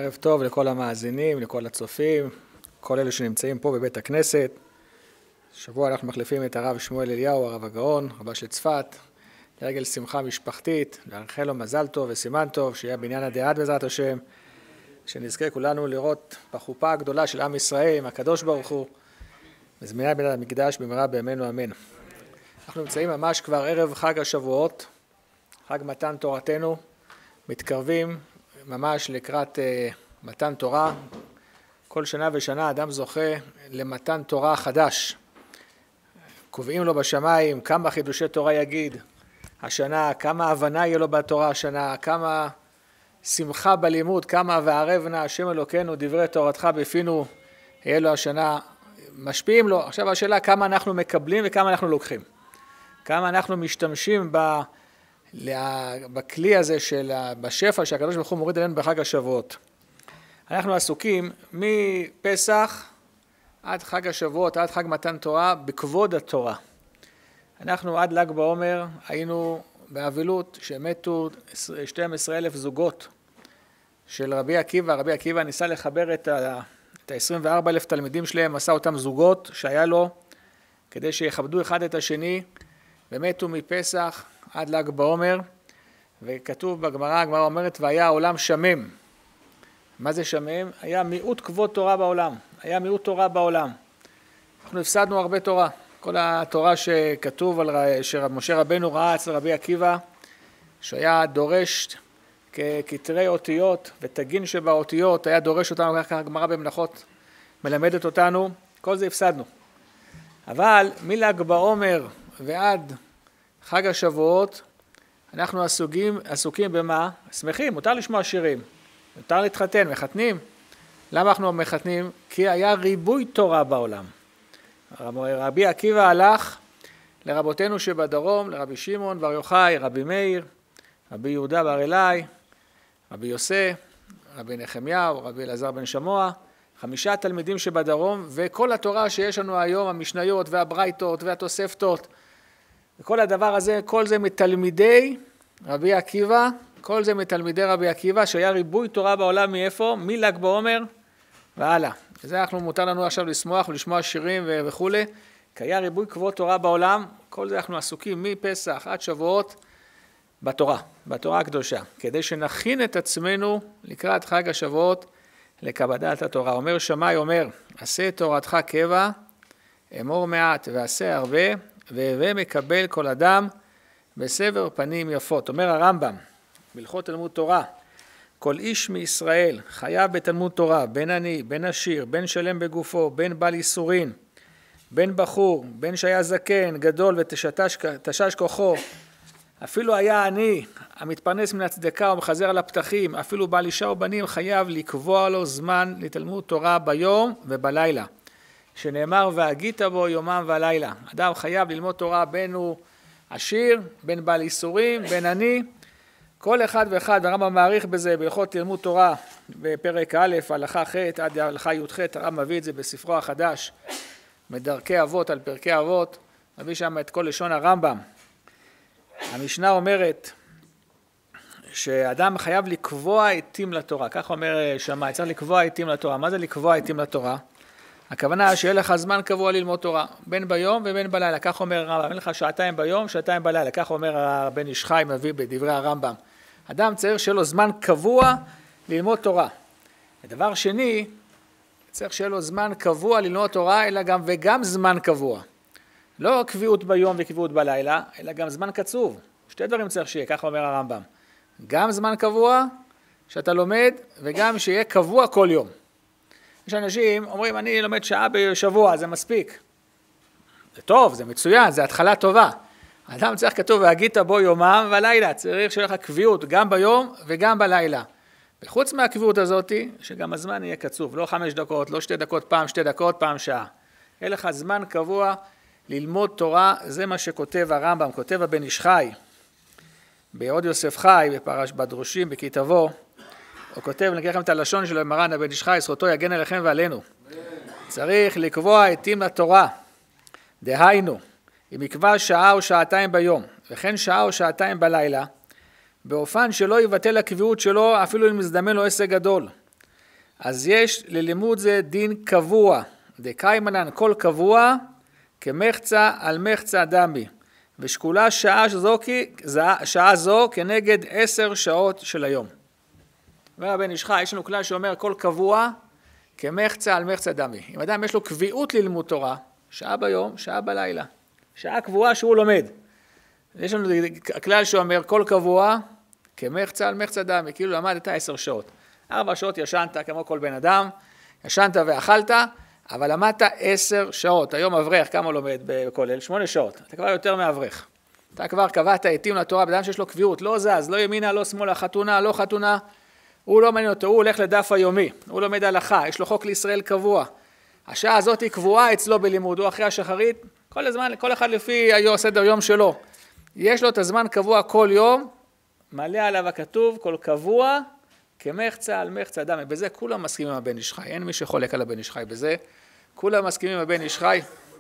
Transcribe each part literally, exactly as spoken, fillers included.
ערב טוב לכל המאזינים, לכל הצופים, כל אלה שנמצאים פה בבית הכנסת. שבוע אנחנו מחליפים את הרב שמואל אליהו, הרב הגאון, רבה של צפת, לרגל שמחה משפחתית, לאחל לו מזל טוב וסימן טוב, שיהיה בניין הדעת בעזרת השם, שנזכה כולנו לראות בחופה הגדולה של עם ישראל, עם הקדוש ברוך הוא, וזמינה בניין המקדש במהרה בימינו אמן. אנחנו נמצאים ממש כבר ערב חג השבועות, חג מתן תורתנו, מתקרבים ממש לקראת uh, מתן תורה. כל שנה ושנה אדם זוכה למתן תורה חדש. קובעים לו בשמיים כמה חידושי תורה יגיד השנה, כמה הבנה יהיה לו בתורה השנה, כמה שמחה בלימוד, כמה וערב נא השם אלוקינו דברי תורתך בפינו יהיה לו השנה. משפיעים לו. עכשיו השאלה כמה אנחנו מקבלים וכמה אנחנו לוקחים. כמה אנחנו משתמשים ב... בכלי הזה של בשפע שהקדוש ברוך הוא מוריד עלינו בחג השבועות. אנחנו עסוקים מפסח עד חג השבועות, עד חג מתן תורה, בכבוד התורה. אנחנו עד ל"ג בעומר היינו באבלות שמתו שנים עשר אלף זוגות של רבי עקיבא. רבי עקיבא ניסה לחבר את ה-עשרים וארבעה אלף תלמידים שלהם, עשה אותם זוגות שהיה לו כדי שיכבדו אחד את השני, ומתו מפסח עד ל"ג בעומר, וכתוב בגמרא, הגמרא אומרת, והיה העולם שמם. מה זה שמם? היה מיעוט כבוד תורה בעולם, היה מיעוט תורה בעולם. אנחנו הפסדנו הרבה תורה. כל התורה שכתוב על שמשה רבנו ראה אצל רבי עקיבא, שהיה דורש ככתרי אותיות ותגין שבאותיות, היה דורש אותנו, ככה הגמרא במנחות מלמדת אותנו, כל זה הפסדנו. אבל מל"ג בעומר ועד חג השבועות, אנחנו עסוקים, עסוקים במה? שמחים, מותר לשמוע שירים, מותר להתחתן, מחתנים. למה אנחנו מחתנים? כי היה ריבוי תורה בעולם. רבי עקיבא הלך לרבותינו שבדרום, לרבי שמעון בר יוחאי, רבי מאיר, רבי יהודה בר אלי, רבי יוסף, רבי נחמיהו, רבי אלעזר בן שמוע, חמישה תלמידים שבדרום, וכל התורה שיש לנו היום, המשניות והברייתות והתוספתות, וכל הדבר הזה, כל זה מתלמידי רבי עקיבא, כל זה מתלמידי רבי עקיבא, שהיה ריבוי תורה בעולם מאיפה? מל"ג בעומר והלאה. וזה אנחנו מותר לנו עכשיו לשמוח ולשמוע שירים וכו'. כי היה ריבוי כבוד תורה בעולם, כל זה אנחנו עסוקים מפסח עד שבועות בתורה, בתורה הקדושה, כדי שנכין את עצמנו לקראת חג השבועות לקבלת התורה. אומר שמאי, אומר, עשה תורתך קבע, אמור מעט ועשה הרבה, והווה מקבל כל אדם בסבר פנים יפות. אומר הרמב"ם, בהלכות תלמוד תורה, כל איש מישראל חייב בתלמוד תורה, בין עני, בין עשיר, בין שלם בגופו, בין בעל ייסורין, בין בחור, בין שהיה זקן, גדול ותשש כוחו, אפילו היה עני, המתפרנס מן הצדקה ומחזר על הפתחים, אפילו בעל אישה ובנים, חייב לקבוע לו זמן לתלמוד תורה ביום ובלילה. שנאמר והגית בו יומם ולילה. אדם חייב ללמוד תורה בין הוא עשיר, בין בעל ייסורים, בין עני. כל אחד ואחד, הרמב"ם מעריך בזה בהלכות תלמוד תורה בפרק א', הלכה ח' עד הלכה י"ח, הרמב"ם מביא את זה בספרו החדש, מדרכי אבות על פרקי אבות, מביא שם את כל לשון הרמב"ם. המשנה אומרת שאדם חייב לקבוע עתים לתורה, כך אומר שמאי, צריך לקבוע עתים לתורה. מה זה לקבוע עתים לתורה? הכוונה שיהיה לך זמן קבוע ללמוד תורה, בין ביום ובין בלילה, כך אומר הרמב"ם, אין לך שעתיים ביום, שעתיים בלילה, כך אומר הבן איש חי מביא בדברי הרמב"ם. אדם צריך שיהיה לו זמן קבוע ללמוד תורה. הדבר שני, צריך שיהיה לו זמן קבוע ללמוד תורה, אלא גם וגם זמן קבוע. לא קביעות ביום וקביעות בלילה, אלא גם זמן קצוב. שתי דברים צריך שיהיה, כך אומר הרמב"ם. גם זמן קבוע שאתה לומד, וגם שיהיה קבוע כל יום. יש אנשים אומרים, אני לומד שעה בשבוע, זה מספיק. זה טוב, זה מצוין, זה התחלה טובה. האדם צריך כתוב, והגית בו יומם ולילה, צריך שיהיה לך קביעות גם ביום וגם בלילה. וחוץ מהקביעות הזאת, שגם הזמן יהיה קצוב, לא חמש דקות, לא שתי דקות, פעם שתי דקות, פעם שעה. יהיה לך זמן קבוע ללמוד תורה, זה מה שכותב הרמב"ם, כותב הבן איש חי, בעוד יוסף חי, בפרש בדרושים, בכתבו, הוא כותב, נקרא לכם את הלשון שלו, מרן הבן איש חי, זכותו יגן עליכם ועלינו. צריך לקבוע עתים לתורה, דהיינו, אם יקבע שעה או שעתיים ביום, וכן שעה או שעתיים בלילה, באופן שלא יבטל הקביעות שלו, אפילו אם מזדמן לו עסק גדול. אז יש ללימוד זה דין קבוע, דקיימנן כל קבוע, כמחצה על מחצה דמי, ושקולה שעה זו, שעה זו כנגד עשר שעות של היום. אומר הבן איש חי, יש לנו כלל שאומר כל קבוע, כמחצה על מחצה דמי. אם אדם יש לו קביעות ללמוד תורה, שעה ביום, שעה בלילה, שעה קבועה שהוא לומד. יש לנו כלל שאומר כל קבוע, כמחצה על מחצה דמי, כאילו למדת עשר שעות. ארבע שעות ישנת כמו כל בן אדם, ישנת ואכלת, אבל למדת עשר שעות. היום אברך, כמה לומד בכולל? שמונה שעות. אתה כבר יותר מאברך. אתה כבר קבעת עתים לתורה, בדם שיש לו קביעות, לא זז, לא ימינה, לא שמאלה, חתונה, לא חתונה. הוא לא מעניין אותו, הוא הולך לדף היומי, הוא לומד הלכה, יש לו חוק לישראל קבוע. השעה הזאת היא קבועה אצלו בלימוד, הוא אחרי השחרית, כל הזמן, כל אחד לפי סדר יום שלו. יש לו את הזמן קבוע כל יום, מלא עליו הכתוב, כל קבוע, כמחצה על מחצה דמי. בזה כולם מסכימים עם הבן איש חי, אין מי שחולק על הבן איש חי בזה. כולם מסכימים עם הבן איש חי.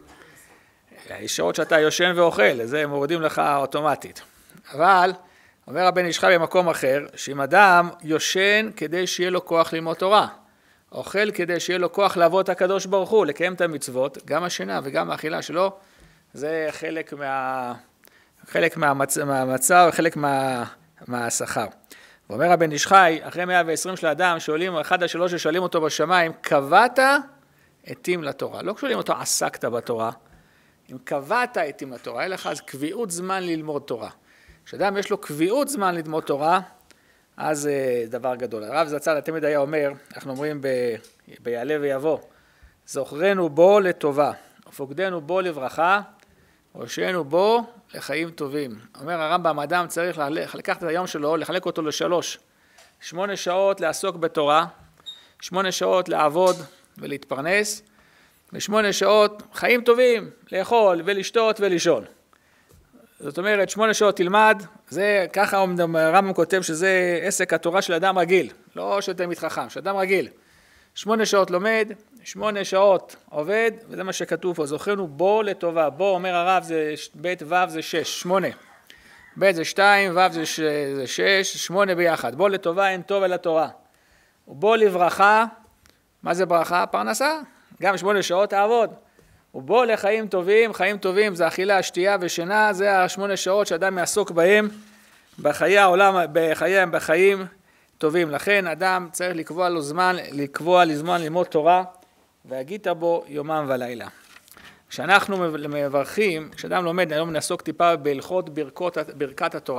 יש שעות שאתה יושן ואוכל, זה מורידים לך אוטומטית. אבל, אומר הבן איש חי במקום אחר, שאם אדם יושן כדי שיהיה לו כוח ללמוד תורה, אוכל כדי שיהיה לו כוח לעבוד את הקדוש ברוך הוא, לקיים את המצוות, גם השינה וגם האכילה שלו, זה חלק מה... חלק מהמצ... מהמצב, חלק מה... מהשכר. ואומר הבן איש חי, אחרי מאה ועשרים של האדם, שואלים, אחד השלוש ששואלים אותו בשמיים, קבעת עתים לתורה. לא שואלים אותו, עסקת בתורה. אם קבעת עתים לתורה, אין לך אז קביעות זמן ללמוד תורה. כשאדם יש לו קביעות זמן ללמוד תורה, אז זה דבר גדול. הרב זצ"ל תמיד היה אומר, אנחנו אומרים ב... ביעלה ויבוא, זוכרנו בו לטובה, ופוקדנו בו לברכה, ראשנו בו לחיים טובים. אומר הרמב"ם, אדם צריך לקחת את היום שלו, לחלק אותו לשלוש. שמונה שעות לעסוק בתורה, שמונה שעות לעבוד ולהתפרנס, ושמונה שעות חיים טובים, לאכול ולשתות ולישון. זאת אומרת, שמונה שעות תלמד, זה ככה הרמב"ם כותב שזה עסק התורה של אדם רגיל, לא של תלמיד חכם, של אדם רגיל. שמונה שעות לומד, שמונה שעות עובד, וזה מה שכתוב פה, זוכרנו בו לטובה. בו, אומר הרב, זה בית ו' זה שש, שמונה. בית זה שתיים, ו' זה, ש... זה שש, שמונה ביחד. בו לטובה אין טוב אל התורה. ובו לברכה, מה זה ברכה? פרנסה. גם שמונה שעות תעבוד. ובו לחיים טובים, חיים טובים זה אכילה, שתייה ושינה, זה השמונה שעות שאדם יעסוק בהם, בחיי העולם, בחיים, בחיים טובים. לכן אדם צריך לקבוע לו זמן, לקבוע לזמן ללמוד תורה, והגית בו יומם ולילה. כשאנחנו מברכים, כשאדם לומד, היום נעסוק טיפה בהלכות ברכות, ברכת התורה.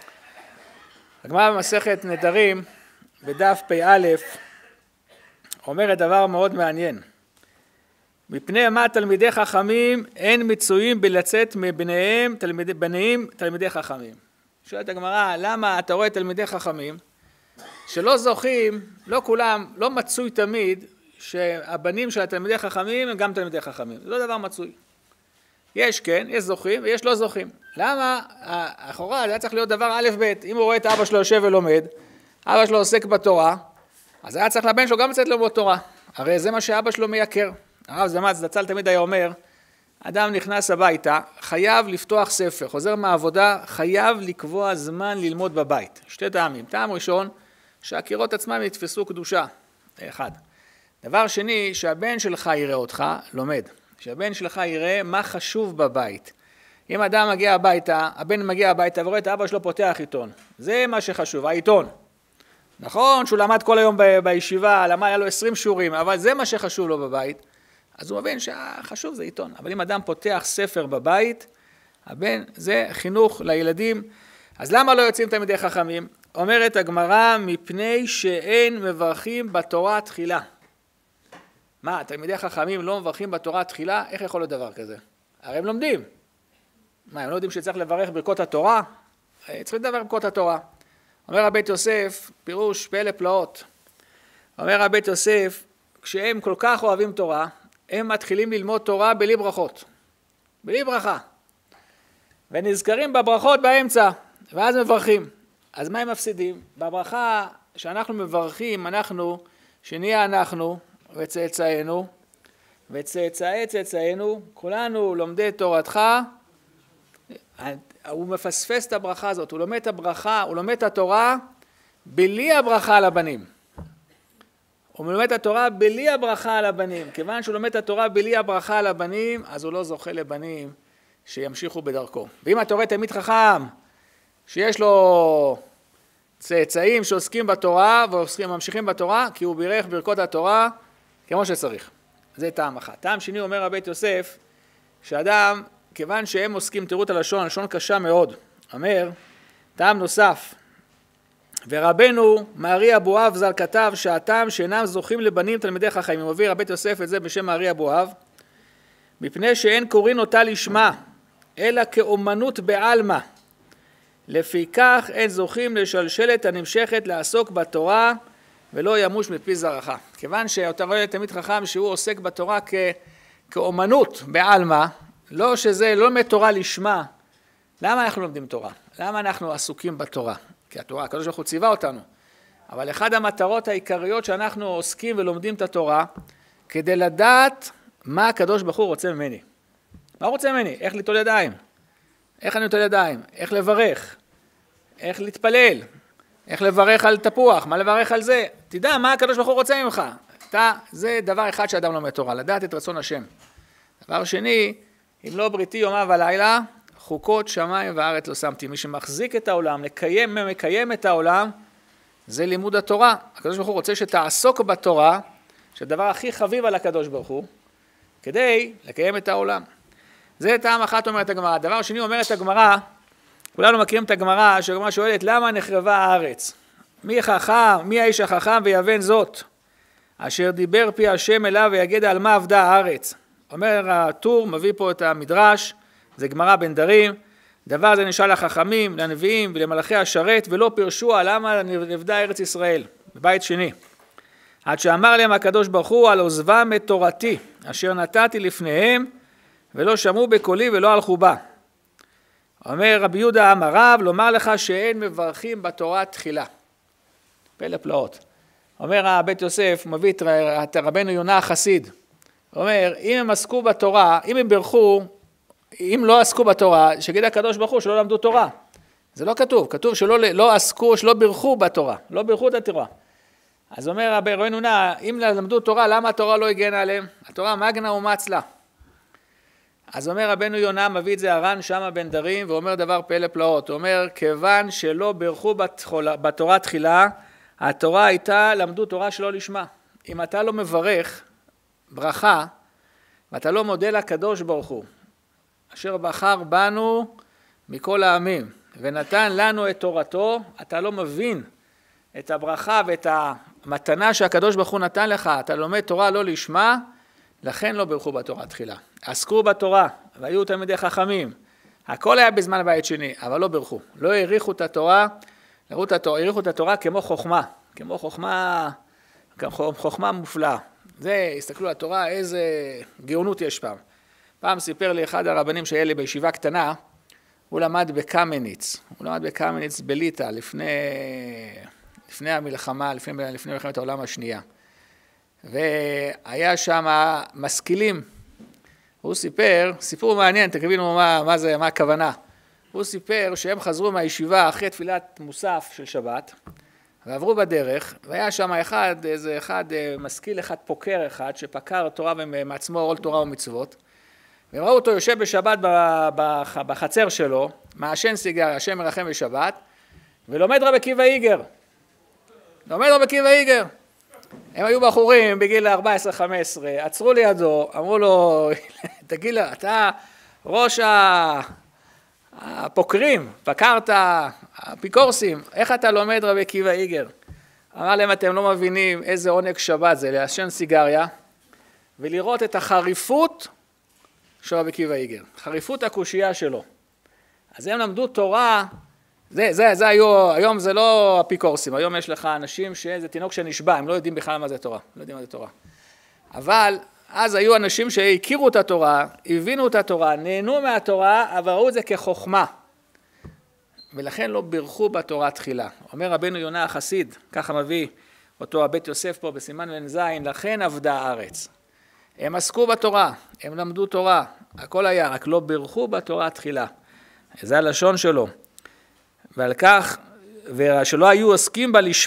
הגמרא במסכת נדרים, בדף פ"א, אומרת דבר מאוד מעניין. מפני מה תלמידי חכמים אין מצויים בלצאת מבניהם תלמידי, בניהם תלמידי חכמים. שואלת הגמרא, למה אתה רואה תלמידי חכמים שלא זוכים, לא כולם, לא מצוי תמיד שהבנים של התלמידי חכמים הם גם תלמידי חכמים. זה לא דבר מצוי. יש כן, יש זוכים ויש לא זוכים. למה? אחורה, זה היה צריך להיות דבר א' ב'. אם הוא רואה את אבא שלו יושב ולומד, אבא שלו עוסק בתורה, אז היה צריך לבן שלו גם לצאת ללמוד תורה. הרי זה מה שאבא שלו מייקר. הרב זצ"ל תמיד היה אומר, אדם נכנס הביתה, חייב לפתוח ספר, חוזר מהעבודה, חייב לקבוע זמן ללמוד בבית. שתי טעמים. טעם ראשון, שהקירות עצמם יתפסו קדושה. אחד. דבר שני, שהבן שלך יראה אותך, לומד. שהבן שלך יראה מה חשוב בבית. אם אדם מגיע הביתה, הבן מגיע הביתה ורואה את אבא שלו פותח עיתון. זה מה שחשוב, העיתון. נכון שהוא למד כל היום ב- בישיבה, למד היה לו עשרים שיעורים, אבל זה מה שחשוב לו בבית. אז הוא מבין שהחשוב זה עיתון. אבל אם אדם פותח ספר בבית, הבן זה חינוך לילדים. אז למה לא יוצאים תלמידי חכמים? אומרת הגמרא, מפני שאין מברכים בתורה תחילה. מה, תלמידי חכמים לא מברכים בתורה תחילה? איך יכול להיות דבר כזה? הרי הם לומדים. מה, הם לא יודעים שצריך לברך ברכות התורה? צריכים לדבר ברכות התורה. אומר הבית יוסף, פירוש פלא פלאות. אומר הבית יוסף, כשהם כל כך אוהבים תורה, הם מתחילים ללמוד תורה בלי ברכות. בלי ברכה. ונזכרים בברכות באמצע, ואז מברכים. אז מה הם מפסידים? בברכה שאנחנו מברכים, אנחנו, שנהיה אנחנו, וצאצאינו, וצאצאי צאצאינו, כולנו לומדי תורתך, הוא מפספס את הברכה הזאת, הוא לומד את הברכה, הוא לומד את התורה, בלי הברכה לבנים. הוא לומד את התורה בלי הברכה על הבנים. כיוון שהוא לומד את התורה בלי הברכה על הבנים, אז הוא לא זוכה לבנים שימשיכו בדרכו. ואם אתה רואה תלמיד חכם, שיש לו צאצאים שעוסקים בתורה, וממשיכים בתורה, כי הוא בירך ברכות התורה כמו שצריך. זה טעם אחד. טעם שני אומר רבי יוסף, שאדם, כיוון שהם עוסקים, תראו את הלשון, לשון קשה מאוד, אומר, טעם נוסף, ורבנו מארי אבואב ז"ל כתב שהטעם שאינם זוכים לבנים תלמידי חכמים, הוא מביא רבי יוסף את זה בשם מארי אבואב, מפני שאין קוראים אותה לשמה, אלא כאומנות בעלמא, לפי כך אין זוכים לשלשלת הנמשכת לעסוק בתורה, ולא ימוש מפי זרעך. כיוון שאתה רואה תלמיד חכם שהוא עוסק בתורה כ... כאומנות בעלמא, לא שזה לא מתורה לשמה, למה אנחנו לומדים תורה? למה אנחנו עסוקים בתורה? כי התורה, הקדוש ברוך הוא ציווה אותנו. אבל אחד המטרות העיקריות שאנחנו עוסקים ולומדים את התורה, כדי לדעת מה הקדוש ברוך הוא רוצה ממני. מה הוא רוצה ממני? איך ליטול ידיים? איך אני ליטול ידיים? איך לברך? איך להתפלל? איך לברך על תפוח? מה לברך על זה? תדע מה הקדוש ברוך הוא רוצה ממך. אתה, זה דבר אחד שאדם לומד תורה, לדעת את רצון השם. דבר שני, אם לא בריתי יומם ולילה, חוקות שמיים וארץ לא שמתי. מי שמחזיק את העולם, לקיים, מקיים את העולם, זה לימוד התורה. הקדוש ברוך הוא רוצה שתעסוק בתורה, שהדבר הכי חביב על הקדוש ברוך הוא, כדי לקיים את העולם. זה טעם אחת אומרת הגמרא. דבר שני אומרת הגמרא, כולנו מכירים את הגמרא, שהגמרא שואלת, למה נחרבה הארץ? מי חכם, מי האיש החכם ויבן זאת? אשר דיבר פי השם אליו ויגד על מה עבדה הארץ. אומר הטור, מביא פה את המדרש, זה גמרא בן דרים, דבר זה נשאל לחכמים, לנביאים ולמלאכי השרת, ולא פירשו על למה נבדה ארץ ישראל, בבית שני. עד שאמר להם הקדוש ברוך הוא, על עוזבם את תורתי, אשר נתתי לפניהם, ולא שמעו בקולי ולא הלכו בה. אומר רבי יהודה אמר רב, לומר לך שאין מברכים בתורה תחילה. פלא פלאות. אומר בית יוסף, מביא את רבנו יונה החסיד, אומר, אם הם עסקו בתורה, אם הם ברכו, אם לא עסקו בתורה, שגיד הקדוש ברוך הוא שלא למדו תורה. זה לא כתוב, כתוב שלא לא עסקו, שלא ברכו בתורה, לא ברכו את התורה. אז אומר רבנו יונה, אם למדו תורה, למה התורה לא הגנה עליהם? התורה מגנה ומצלה. אז אומר רבנו יונה, מביא את זה הר"ן שמה בן דרים, ואומר דבר פלא פלאות. הוא אומר, כיוון שלא ברכו בתורה תחילה, התורה הייתה, למדו תורה שלא לשמה. אם אתה לא מברך ברכה, ואתה לא מודה לקדוש ברוך הוא, אשר בחר בנו מכל העמים, ונתן לנו את תורתו, אתה לא מבין את הברכה ואת המתנה שהקדוש ברוך הוא נתן לך, אתה לומד תורה לא לשמה, לכן לא ברכו בתורה תחילה. עסקו בתורה, והיו תלמידי חכמים, הכל היה בזמן בית שני, אבל לא ברכו, לא העריכו את התורה, העריכו את התורה כמו חוכמה, כמו חוכמה, כמו חוכמה מופלאה. זה, הסתכלו על התורה, איזה גאונות יש פעם. פעם סיפר לי אחד הרבנים שהיה לי בישיבה קטנה, הוא למד בקמניץ, הוא למד בקמניץ בליטא, לפני, לפני המלחמה, לפני, לפני מלחמת העולם השנייה. והיה שם משכילים, הוא סיפר, סיפור מעניין, תבינו מה, מה זה, מה הכוונה. הוא סיפר שהם חזרו מהישיבה אחרי תפילת מוסף של שבת, ועברו בדרך, והיה שם אחד, איזה אחד משכיל אחד, פוקר אחד, שפקר תורה מעצמו עול תורה ומצוות, והם ראו אותו יושב בשבת בחצר שלו, מעשן סיגריה, השם מרחם בשבת, ולומד רבי עקיבא איגר. לומד רבי עקיבא איגר. הם היו בחורים בגיל ארבע עשרה חמש עשרה, עצרו לידו, אמרו לו, תגיד לו, אתה ראש הפוקרים, פקרת, הפיקורסים, איך אתה לומד רבי עקיבא איגר? אמר להם, אתם לא מבינים איזה עונג שבת זה, לעשן סיגריה, ולראות את החריפות של רבי עקיבא איגר, חריפות הקושייה שלו. אז הם למדו תורה, זה, זה, זה היו, היום זה לא אפיקורסים, היום יש לך אנשים שזה תינוק שנשבע, הם לא יודעים בכלל מה זה תורה, לא יודעים מה זה תורה. אבל אז היו אנשים שהכירו את התורה, הבינו את התורה, נהנו מהתורה, אבל ראו את זה כחוכמה. ולכן לא בירכו בתורה תחילה. אומר רבנו יונה החסיד, ככה מביא אותו הבית יוסף פה בסימן בן זין, לכן עבדה הארץ. הם עסקו בתורה, הם למדו תורה, הכל היה, רק לא בירכו בתורה תחילה. זה הלשון שלו. ועל כך, ושלא היו עוסקים בה לשמה,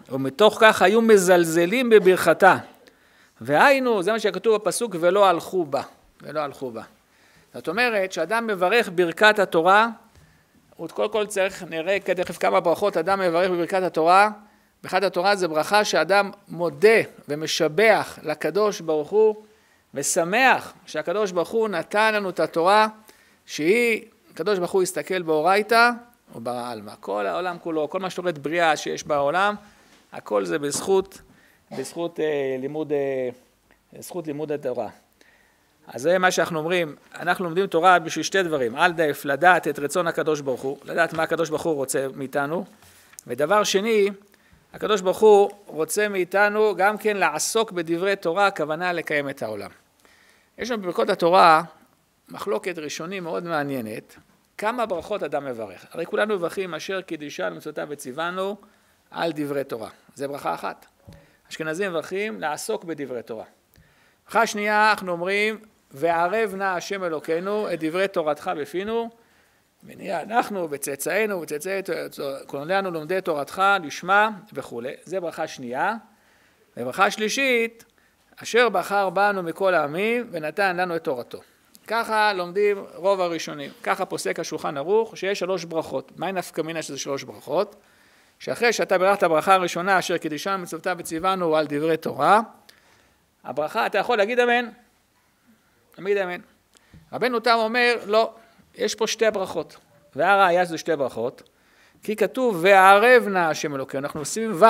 ומתוך כך היו מזלזלים בברכתה. והיינו, זה מה שכתוב בפסוק, ולא הלכו בה. ולא הלכו בה. זאת אומרת, שאדם מברך ברכת התורה, הוא קודם כל צריך, נראה כדרך כמה ברכות, אדם מברך בברכת התורה, ברכת התורה זה ברכה שאדם מודה ומשבח לקדוש ברוך הוא, ושמח שהקדוש ברוך הוא נתן לנו את התורה, שהיא, הקדוש ברוך הוא יסתכל באורייתא ובעלמא. כל העולם כולו, כל מה שתורת בריאה שיש בעולם, הכל זה בזכות, בזכות אה, לימוד, אה, זכות לימוד התורה. אז זה מה שאנחנו אומרים, אנחנו לומדים תורה בשביל שתי דברים, על דף לדעת את רצון הקדוש ברוך הוא, לדעת מה הקדוש ברוך הוא רוצה מאיתנו, ודבר שני, הקדוש ברוך הוא רוצה מאיתנו גם כן לעסוק בדברי תורה, הכוונה לקיים את העולם. יש לנו בברכות התורה מחלוקת ראשונים מאוד מעניינת, כמה ברכות אדם מברך. הרי כולנו מברכים אשר קידישנו מצוותיו וציוונו על דברי תורה. זה ברכה אחת. אשכנזים מברכים לעסוק בדברי תורה. ברכה שנייה אנחנו אומרים, וערב נא השם אלוקינו את דברי תורתך בפינו, ונהיה אנחנו וצאצאינו וצאצאי כולנו לומדי תורתך לשמה וכו'. זה ברכה שנייה. וברכה שלישית, אשר בחר בנו מכל העמים ונתן לנו את תורתו. ככה לומדים רוב הראשונים. ככה פוסק השולחן ערוך שיש שלוש ברכות. מה נפקא מינה שזה שלוש ברכות? שאחרי שאתה ברכת הברכה הראשונה אשר קידישנו מצוותיו וציוונו על דברי תורה, הברכה אתה יכול להגיד אמן. להגיד אמן. רבנו תם אומר לא, יש פה שתי ברכות. והראיה זה שתי ברכות. כי כתוב וערב נא השם אלוקינו, אנחנו עושים וו.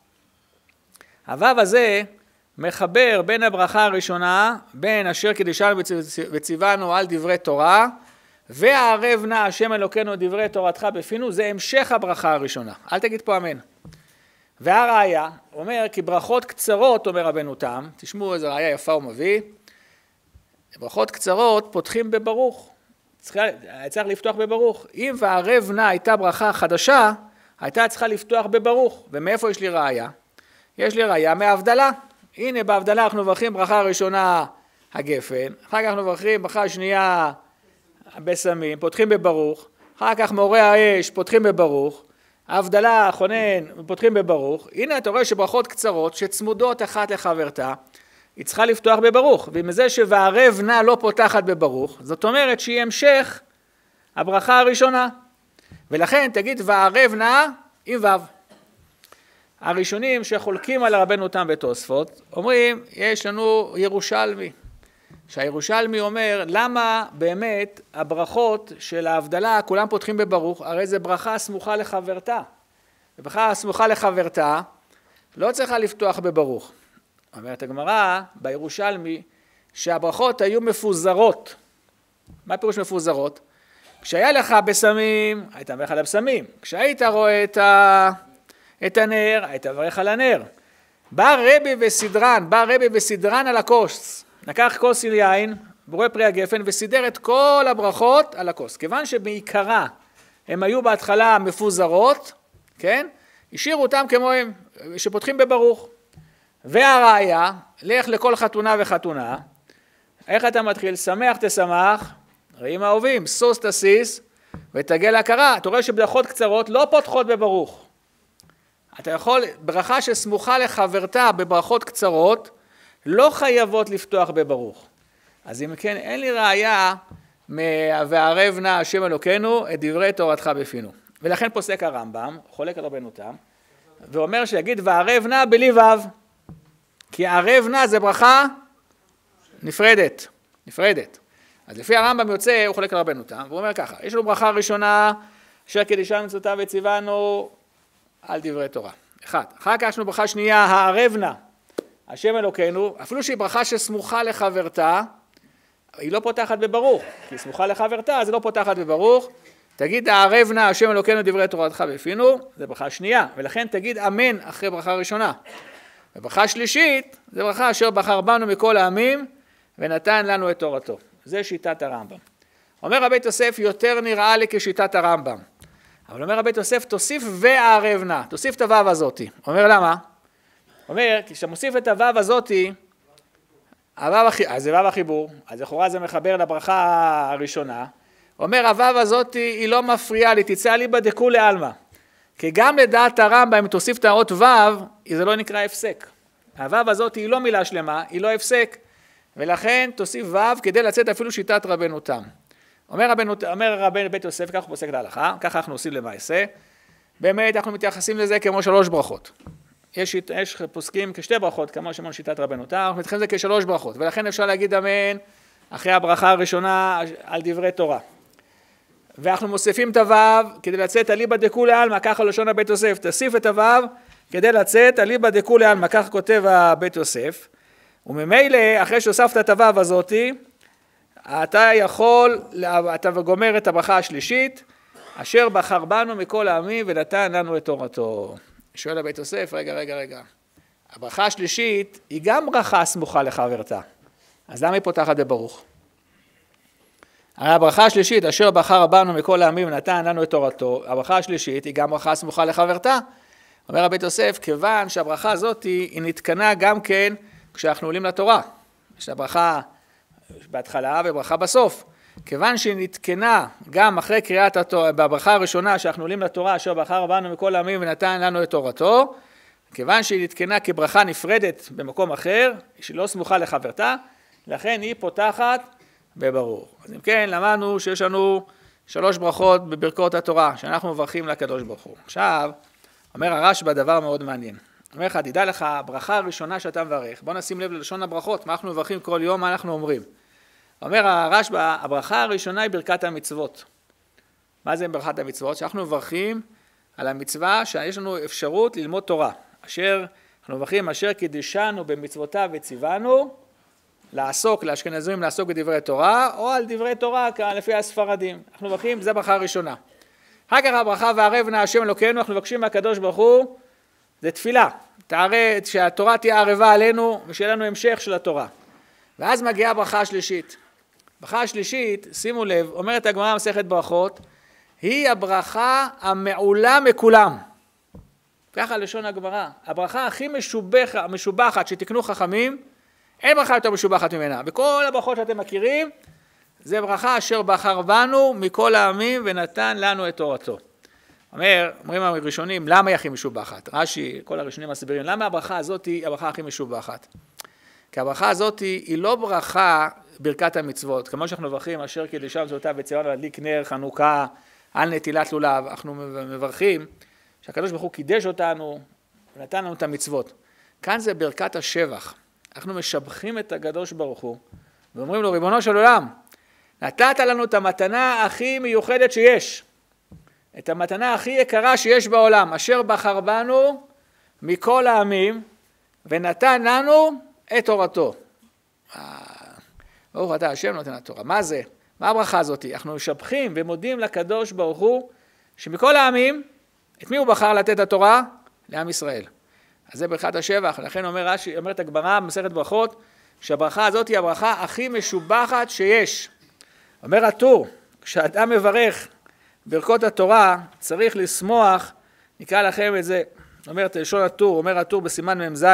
הוו הזה מחבר בין הברכה הראשונה, בין אשר קידישנו וציוונו על דברי תורה, וערב נא השם אלוקינו דברי תורתך בפינו, זה המשך הברכה הראשונה. אל תגיד פה אמן. והראיה, אומר כי ברכות קצרות, אומר רבנו תם, תשמעו איזה ראיה יפה ומביא, ברכות קצרות פותחים בברוך. צריך, צריך לפתוח בברוך. אם וערב נא הייתה ברכה חדשה, הייתה צריכה לפתוח בברוך. ומאיפה יש לי ראיה? יש לי ראיה מההבדלה. הנה בהבדלה אנחנו מברכים ברכה ראשונה הגפן, אחר כך אנחנו מברכים ברכה שנייה בסמים, פותחים בברוך, אחר כך מעורי האש, פותחים בברוך, ההבדלה, חונן, פותחים בברוך. הנה אתה רואה שברכות קצרות שצמודות אחת לחברתה, היא צריכה לפתוח בברוך, ומזה שווערב נא לא פותחת בברוך, זאת אומרת שהיא המשך הברכה הראשונה. ולכן תגיד וערב נא עם וו. הראשונים שחולקים על רבנו תם בתוספות, אומרים יש לנו ירושלמי, שהירושלמי אומר למה באמת הברכות של ההבדלה כולם פותחים בברוך, הרי זה ברכה סמוכה לחברתה. ברכה סמוכה לחברתה לא צריכה לפתוח בברוך. אומרת הגמרא בירושלמי שהברכות היו מפוזרות. מה פירוש מפוזרות? כשהיה לך בסמים, היית מברך על הבשמים. כשהיית רואה את, ה... את הנר, היית מברך על הנר. בא רבי וסדרן, בא רבי וסדרן על הכוס. לקח כוס עם יין, בורא פרי הגפן, וסידר את כל הברכות על הכוס. כיוון שבעיקרה הם היו בהתחלה מפוזרות, כן? השאירו אותם כמו הם, שפותחים בברוך. והראיה, לך לכל חתונה וחתונה, איך אתה מתחיל? שמח תשמח, ראים האהובים, סוס תסיס, ותגל הכרה. אתה רואה שברכות קצרות לא פותחות בברוך. אתה יכול, ברכה שסמוכה לחברתה בברכות קצרות, לא חייבות לפתוח בברוך. אז אם כן, אין לי ראיה, וערב נא השם אלוקינו את דברי תורתך בפינו. ולכן פוסק הרמב"ם, חולק על רבנו תם, ואומר שיגיד וערב נא בלי וו. כי ערב נא זה ברכה נפרדת, נפרדת. אז לפי הרמב"ם יוצא, הוא חולק על רבנו תם, והוא אומר ככה, יש לנו ברכה ראשונה, אשר קידישנו מצוותיו וציוונו על דברי תורה. אחד. אחר כך יש לנו ברכה שנייה, הערב נא השם אלוקינו, אפילו שהיא ברכה שסמוכה לחברתה, היא לא פותחת בברוך, כי סמוכה לחברתה, אז היא לא פותחת בברוך. תגיד הערב נא השם אלוקינו דברי תורתך בפינו, זה ברכה שנייה, ולכן תגיד אמן אחרי ברכה ראשונה. וברכה שלישית, זה ברכה אשר בחר בנו מכל העמים, ונתן לנו את תורתו. זה שיטת הרמב"ם. אומר רבי יוסף, יותר נראה לי כשיטת הרמב"ם. אבל אומר רבי יוסף, תוסיף וערב נא, תוסיף את הוו הזאתי. אומר למה? אומר, כשאתה מוסיף את הוו הזאתי, הוו, אז זה וו החיבור, אז לכאורה זה מחבר לברכה הראשונה. אומר, הוו הזאתי היא לא מפריעה לי, תצא לי בדקו לעלמא. כי גם לדעת הרמב"ם, אם תוסיף את האות ו', זה לא נקרא הפסק. הו' הזאת היא לא מילה שלמה, היא לא הפסק, ולכן תוסיף ו' כדי לצאת אפילו שיטת רבנו תם. אומר רבנו, אומר רבן בית יוסף, ככה הוא פוסק להלכה, ככה אנחנו עושים למעשה, באמת אנחנו מתייחסים לזה כמו שלוש ברכות. יש, יש פוסקים כשתי ברכות, כמו שאמרנו שיטת רבנו תם, אנחנו מתייחסים לזה כשלוש ברכות, ולכן אפשר להגיד אמן אחרי הברכה הראשונה על דברי תורה. ואנחנו מוסיפים את הו' כדי לצאת אליבא דכולי עלמא, ככה לשון הבית יוסף, תוסיף את הו' כדי לצאת אליבא דכולי עלמא, ככה כותב הבית יוסף, וממילא אחרי שהוספת את הו' הזאתי, אתה יכול, אתה גומר את הברכה השלישית, אשר בחר בנו מכל העמים ונתן לנו את תורתו. שואל הבית יוסף, רגע, רגע, רגע, הברכה השלישית היא גם ברכה סמוכה לחברתה, אז למה היא פותחת בברוך? הרי הברכה השלישית, אשר בחר בנו מכל העמים ונתן לנו את תורתו, הברכה השלישית היא גם ברכה סמוכה לחברתה. אומר הבית יוסף, כיוון שהברכה הזאת היא נתקנה גם כן כשאנחנו עולים לתורה. יש לה ברכה בהתחלה וברכה בסוף. כיוון שהיא נתקנה גם אחרי קריאת התורה, בברכה הראשונה שאנחנו עולים לתורה, אשר בחר בנו מכל העמים ונתן לנו את תורתו, כיוון שהיא נתקנה כברכה נפרדת במקום אחר, שהיא לא סמוכה לחברתה, לכן היא פותחת בברור. אז אם כן, למדנו שיש לנו שלוש ברכות בברכות התורה, שאנחנו מברכים לקדוש ברוך הוא. עכשיו, אומר הרשב"א דבר מאוד מעניין. אומר לך, תדע לך, הברכה הראשונה שאתה מברך, בוא נשים לב ללשון הברכות, מה אנחנו מברכים כל יום, מה אנחנו אומרים. אומר הרשב"א, הברכה הראשונה היא ברכת המצוות. מה זה ברכת המצוות? שאנחנו מברכים על המצווה שיש לנו אפשרות ללמוד תורה. אשר, אנחנו מברכים, אשר קידשנו במצוותיו וציוונו, לעסוק, לאשכנזים לעסוק בדברי תורה, או על דברי תורה לפי הספרדים. אנחנו מברכים, זה ברכה הראשונה. אחר כך הברכה וערב נא השם אלוקינו, אנחנו מבקשים מהקדוש ברוך הוא, זה תפילה. תערה, שהתורה תהיה ערבה עלינו, ושיהיה לנו המשך של התורה. ואז מגיעה הברכה השלישית. הברכה השלישית, שימו לב, אומרת הגמרא מסכת ברכות, היא הברכה המעולה מכולם. ככה לשון הגמרא. הברכה הכי משובח, משובחת שתקנו חכמים, אין ברכה יותר משובחת ממנה. בכל הברכות שאתם מכירים, זה ברכה אשר בחר בנו מכל העמים ונתן לנו את תורתו. אומר, אומרים הראשונים, למה היא הכי משובחת? רש"י, כל הראשונים מסבירים, למה הברכה הזאת היא הברכה הכי משובחת? כי הברכה הזאת היא לא ברכה ברכת המצוות, כמו שאנחנו מברכים, אשר קידשנו במצוותיו וציוונו להדליק נר חנוכה על נטילת לולב, אנחנו מברכים שהקדוש ברוך הוא קידש אותנו ונתן לנו את המצוות. כאן זה ברכת השבח. אנחנו משבחים את הקדוש ברוך הוא ואומרים לו, ריבונו של עולם, נתת לנו את המתנה הכי מיוחדת שיש, את המתנה הכי יקרה שיש בעולם, אשר בחר בנו מכל העמים ונתן לנו את תורתו. ברוך אתה השם נותן התורה. מה זה? מה הברכה הזאת? אנחנו משבחים ומודים לקדוש ברוך הוא שמכל העמים, את מי הוא בחר לתת את התורה? לעם ישראל. אז זה ברכת השבח. לכן אומר רש"י, אומרת הגמרא במסכת ברכות, שהברכה הזאת היא הברכה הכי משובחת שיש. אומר הטור, כשאדם מברך ברכות התורה, צריך לשמוח, נקרא לכם את זה, אומר לשון הטור, אומר הטור בסימן ממז,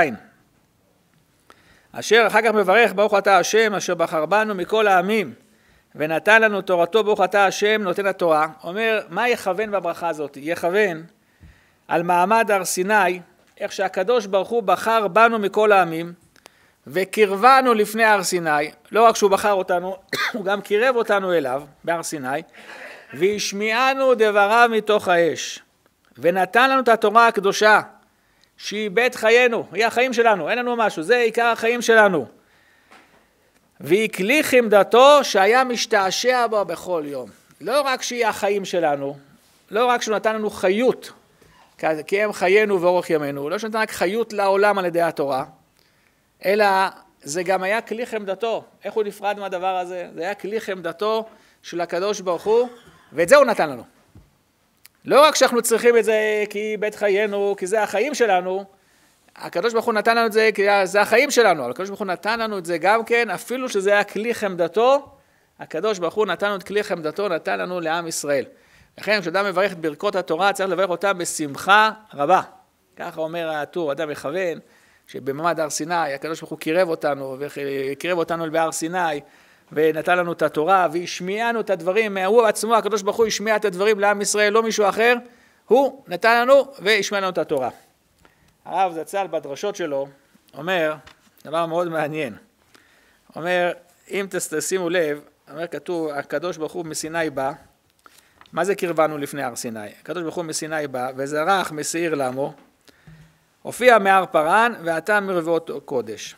אשר אחר כך מברך, ברוך אתה השם, אשר בחר בנו מכל העמים, ונתן לנו תורתו, ברוך אתה השם, נותן התורה. אומר, מה יכוון בברכה הזאת? יכוון על מעמד הר סיני, איך שהקדוש ברוך הוא בחר בנו מכל העמים, וקרבנו לפני הר סיני, לא רק שהוא בחר אותנו, הוא גם קירב אותנו אליו, בהר סיני, והשמיענו דבריו מתוך האש, ונתן לנו את התורה הקדושה, שהיא בית חיינו, היא החיים שלנו, אין לנו משהו, זה עיקר החיים שלנו. והיא כלי חמדתו שהיה משתעשע בו בכל יום. לא רק שהיא החיים שלנו, לא רק שהוא נתן לנו חיות, כי הם חיינו ואורך ימינו, לא שנתן רק חיות לעולם על ידי התורה, אלא זה גם היה כלי חמדתו. איך הוא נפרד מהדבר הזה? זה היה כלי חמדתו של הקדוש ברוך הוא, ואת זה הוא נתן לנו. לא רק שאנחנו צריכים את זה כי בית חיינו, כי זה החיים שלנו, הקדוש ברוך הוא נתן לנו את זה כי זה החיים שלנו, אבל הקדוש ברוך הוא נתן לנו את זה גם כן, אפילו שזה היה כלי חמדתו, הקדוש ברוך הוא נתן לנו את כלי חמדתו, נתן לנו לעם ישראל. לכן כשאדם מברך את ברכות התורה, צריך לברך אותה בשמחה רבה. ככה אומר הטור, אדם מכוון, שבמעמד הר סיני, הקדוש ברוך הוא קירב אותנו, וקירב אותנו בהר סיני, ונתן לנו את התורה, והשמיענו את הדברים, הוא עצמו, הקדוש ברוך הוא השמיע את הדברים לעם ישראל, לא מישהו אחר, הוא נתן לנו והשמיע לנו את התורה. הרב זצ"ל בדרשות שלו אומר דבר מאוד מעניין. אומר, אם תשימו לב, אומר כתוב, הקדוש ברוך הוא מסיני בא, מה זה קרבנו לפני הר סיני? הקדוש ברוך הוא מסיני בא, וזרח מסעיר למו, הופיע מהר פרן, ועתה מרבעות קודש.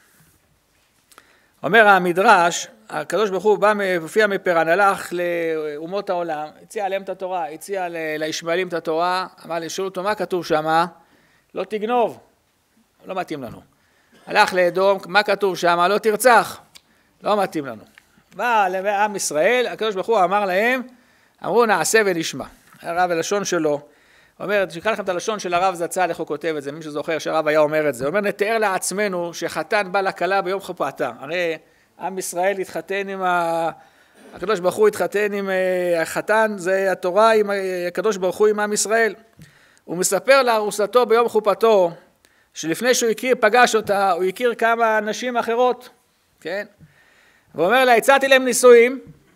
אומר המדרש, הקדוש ברוך הוא בא, הופיע מפרן, הלך לאומות העולם, הציע להם את התורה, הציע לישמעאלים את התורה, אמר לי, שאלו אותו, מה כתוב שם? לא תגנוב, לא מתאים לנו. הלך לאדום, מה כתוב שם? לא תרצח, לא מתאים לנו. בא לעם ישראל, הקדוש ברוך הוא אמר להם, אמרו נעשה ונשמע. הרב הלשון שלו, אומר, שיקרא לכם את הלשון של הרב זצ"ל, איך הוא כותב את זה, מי שזוכר שהרב היה אומר את זה, הוא אומר, נתאר לעצמנו שחתן בא לכלה ביום חופתה, הרי עם ישראל התחתן עם, ה... הקדוש ברוך הוא התחתן עם החתן, זה התורה עם הקדוש ברוך הוא עם עם ישראל. הוא מספר לארוסתו ביום חופתו, שלפני שהוא הכיר, פגש אותה, הוא הכיר כמה נשים אחרות, כן? והוא אומר לה, הצעתי להם נישואים,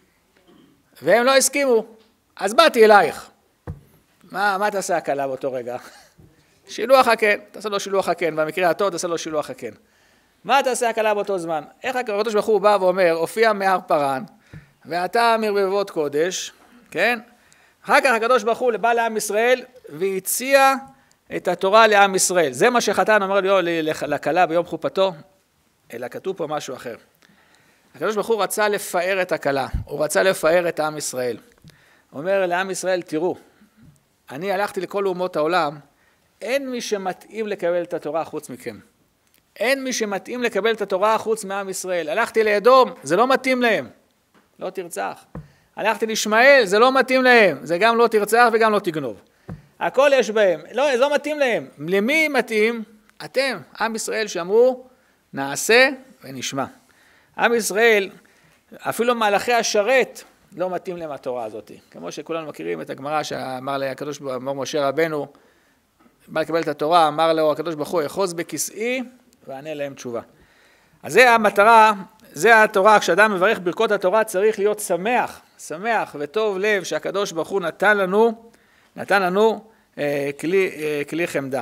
והם לא הסכימו, אז באתי אלייך. מה, מה תעשה הקלה באותו רגע? שילוח הקן, תעשה לו שילוח הקן, במקרה הטוב תעשה לו שילוח הקן. מה תעשה הקלה באותו זמן? איך הקדוש ברוך הוא בא ואומר, הופיע מהר פרן, ואתה מרבבות קודש, כן? אחר כך הקדוש ברוך הוא בא לעם ישראל, והציע את התורה לעם ישראל. זה מה שחתן אומר לכלה ביום חופתו, אלא כתוב פה משהו אחר. הקדוש ברוך הוא רצה לפאר את הכלה, הוא רצה לפאר את עם ישראל. הוא אומר לעם ישראל, תראו, אני הלכתי לכל אומות העולם, אין מי שמתאים לקבל את התורה חוץ מכם. אין מי שמתאים לקבל את התורה חוץ מעם ישראל. הלכתי לאדום, זה לא מתאים להם, לא תרצח. הלכתי לישמעאל, זה לא מתאים להם, זה גם לא תרצח וגם לא תגנוב. הכל יש בהם, לא, זה לא מתאים להם. למי מתאים? אתם, עם ישראל שאמרו, נעשה ונשמע. עם ישראל, אפילו מהלכי השרת, לא מתאים להם התורה הזאת. כמו שכולנו מכירים את הגמרא שאמר לה הקדוש ברוך הוא, משה רבנו, בא לקבל את התורה, אמר לו הקדוש ברוך הוא, יחוז בכיסאי וענה להם תשובה. אז זה המטרה, זה התורה, כשאדם מברך ברכות התורה צריך להיות שמח, שמח וטוב לב שהקדוש ברוך הוא נתן לנו, נתן לנו אה, כלי, אה, כלי חמדה.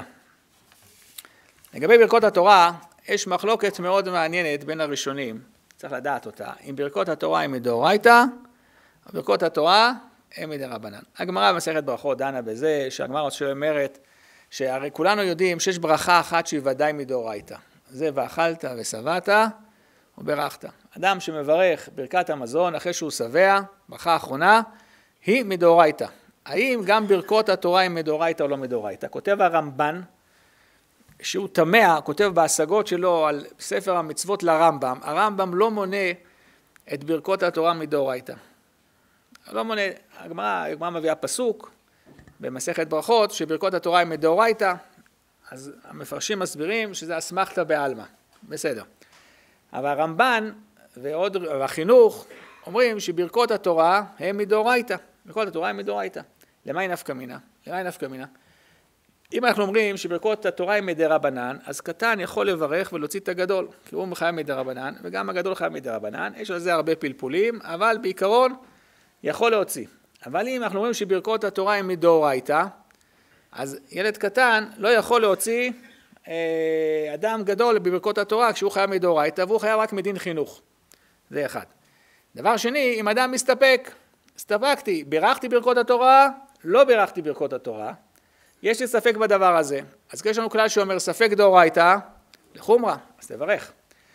לגבי ברכות התורה, יש מחלוקת מאוד מעניינת בין הראשונים, צריך לדעת אותה, אם ברכות התורה הם מדאורייתא, או ברכות התורה הם מדרבנן. הגמרא במסכת ברכות דנה בזה, שהגמרא שאומרת, שהרי כולנו יודעים שיש ברכה אחת שהיא ודאי מדאורייתא. זה ואכלת ושבעת וברכת. אדם שמברך ברכת המזון אחרי שהוא שבע, ברכה האחרונה, היא מדאורייתא. האם גם ברכות התורה הם מדאורייתא או לא מדאורייתא? כותב הרמב"ן, שהוא תמה, כותב בהשגות שלו על ספר המצוות לרמב"ם, הרמב"ם לא מונה את ברכות התורה מדאורייתא. לא מונה, הגמרא, הגמרא מביאה פסוק במסכת ברכות, שברכות התורה הם מדאורייתא, אז המפרשים מסבירים שזה אסמכתא בעלמא, בסדר. אבל הרמב"ן ועוד החינוך אומרים שברכות התורה הם מדאורייתא, ברכות התורה הם מדאורייתא. למה היא נפקא מינה? למה היא נפקא מינה? אם אנחנו אומרים שברכות התורה הם מדרבנן, אז קטן יכול לברך ולהוציא את הגדול, כי הוא חייב מדרבנן, וגם הגדול חייב מדרבנן, יש על זה הרבה פלפולים, אבל בעיקרון יכול להוציא. אבל אם אנחנו אומרים שברכות התורה הם מדאורייתא, אז ילד קטן לא יכול להוציא אה, אדם גדול בברכות התורה כשהוא חייב מדאורייתא, והוא חייב רק מדין חינוך. זה אחד. דבר שני, אם אדם מסתפק, הסתפקתי, בירכתי ברכות התורה, לא בירכתי ברכות התורה, יש לי ספק בדבר הזה. אז יש לנו כלל שאומר ספק דאורייתא, לחומרה, אז תברך.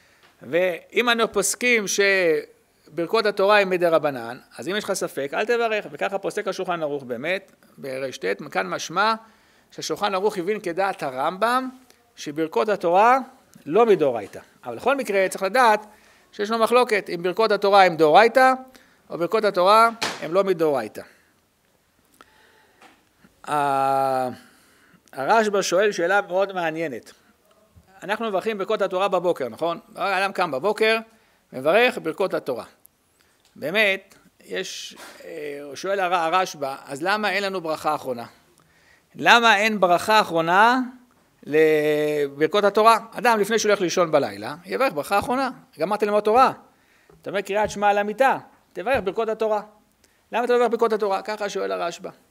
ואם אנחנו פוסקים שברכות התורה הם מדרבנן, אז אם יש לך ספק, אל תברך. וככה פוסק השולחן ערוך באמת, ברשת, מכאן משמע שהשולחן ערוך הבין כדעת הרמב"ם, שברכות התורה לא מדאורייתא. אבל לכל מקרה צריך לדעת שיש לנו מחלוקת אם ברכות התורה הם דאורייתא, או ברכות התורה הם לא מדאורייתא. הרשב"א שואל שאלה מאוד מעניינת. אנחנו מברכים ברכות התורה בבוקר, נכון? האדם קם בבוקר, מברך ברכות התורה. באמת, יש, שואל הרשב"א, אז למה אין לנו ברכה אחרונה? למה אין ברכה אחרונה לברכות התורה? אדם לפני שהוא הולך לישון בלילה, יברך ברכה אחרונה. גמרתי ללמוד תורה. אתה אומר קריאת שמע על המיטה, תברך ברכות התורה. למה אתה לא מברך ברכות התורה? ככה שואל הרשב"א.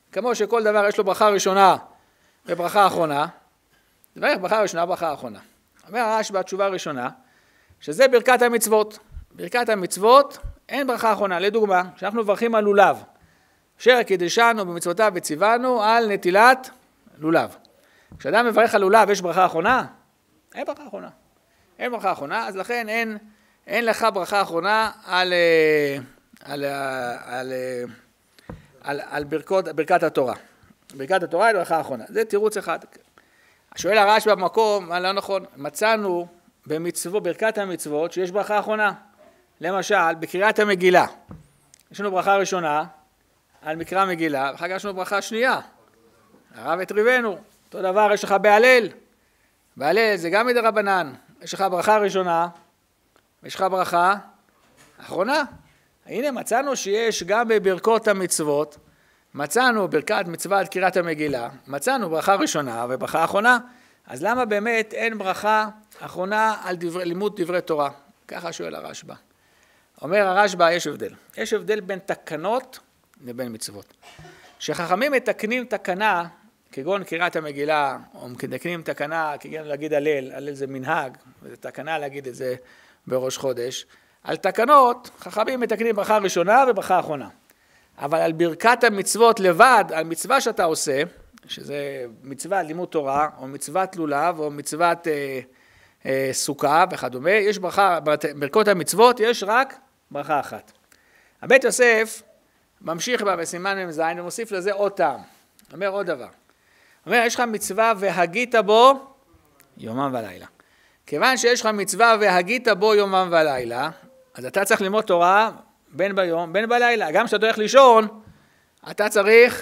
כמו שכל דבר יש לו ברכה ראשונה וברכה אחרונה, תברך ברכה ראשונה וברכה אחרונה. אומר הרשב"א בתשובה הראשונה, שזה ברכת המצוות. ברכת המצוות אין ברכה אחרונה. לדוגמה, כשאנחנו מברכים על לולב, אשר קידשנו במצוותיו וציוונו על נטילת לולב. כשאדם מברך על לולב יש ברכה אחרונה? אין ברכה אחרונה. אין ברכה אחרונה, אז לכן אין, אין לך ברכה אחרונה על, על, על, על, על ברכות, ברכת התורה. ברכת התורה היא ברכה אחרונה. זה תירוץ אחד. שואל הרשב"א במקום, מה לא נכון? מצאנו במצוות, ברכת המצוות שיש ברכה אחרונה. למשל, בקריאת המגילה. יש לנו ברכה ראשונה על מקרא מגילה, ואחר כך יש לנו ברכה שנייה. הרב הטריבנו. אותו דבר יש לך בהלל. בהלל זה גם מדרבנן. יש לך ברכה ראשונה, ויש לך ברכה אחרונה. הנה מצאנו שיש גם בברכות המצוות, מצאנו ברכת מצוות קריאת המגילה, מצאנו ברכה ראשונה וברכה אחרונה, אז למה באמת אין ברכה אחרונה על דברי, לימוד דברי תורה? ככה שואל הרשב"א. אומר הרשב"א, יש הבדל. יש הבדל בין תקנות לבין מצוות. שחכמים מתקנים תקנה, כגון קריאת המגילה, או מתקנים תקנה, כגון להגיד הלל, הלל זה מנהג, וזה תקנה להגיד את זה בראש חודש. על תקנות, חכמים מתקנים ברכה ראשונה וברכה אחרונה. אבל על ברכת המצוות לבד, על מצווה שאתה עושה, שזה מצוות לימוד תורה, או מצוות לולב, או מצוות אה, אה, סוכה וכדומה, יש ברכה, ברכות המצוות יש רק ברכה אחת. הבית יוסף ממשיך בה בסימן מ"ז ומוסיף לזה עוד טעם. אומר עוד דבר. אומר, יש לך מצווה והגית בו יומם ולילה. כיוון שיש לך מצווה והגית בו יומם ולילה, אז אתה צריך ללמוד תורה בין ביום, בין בלילה. גם כשאתה הולך לישון, אתה צריך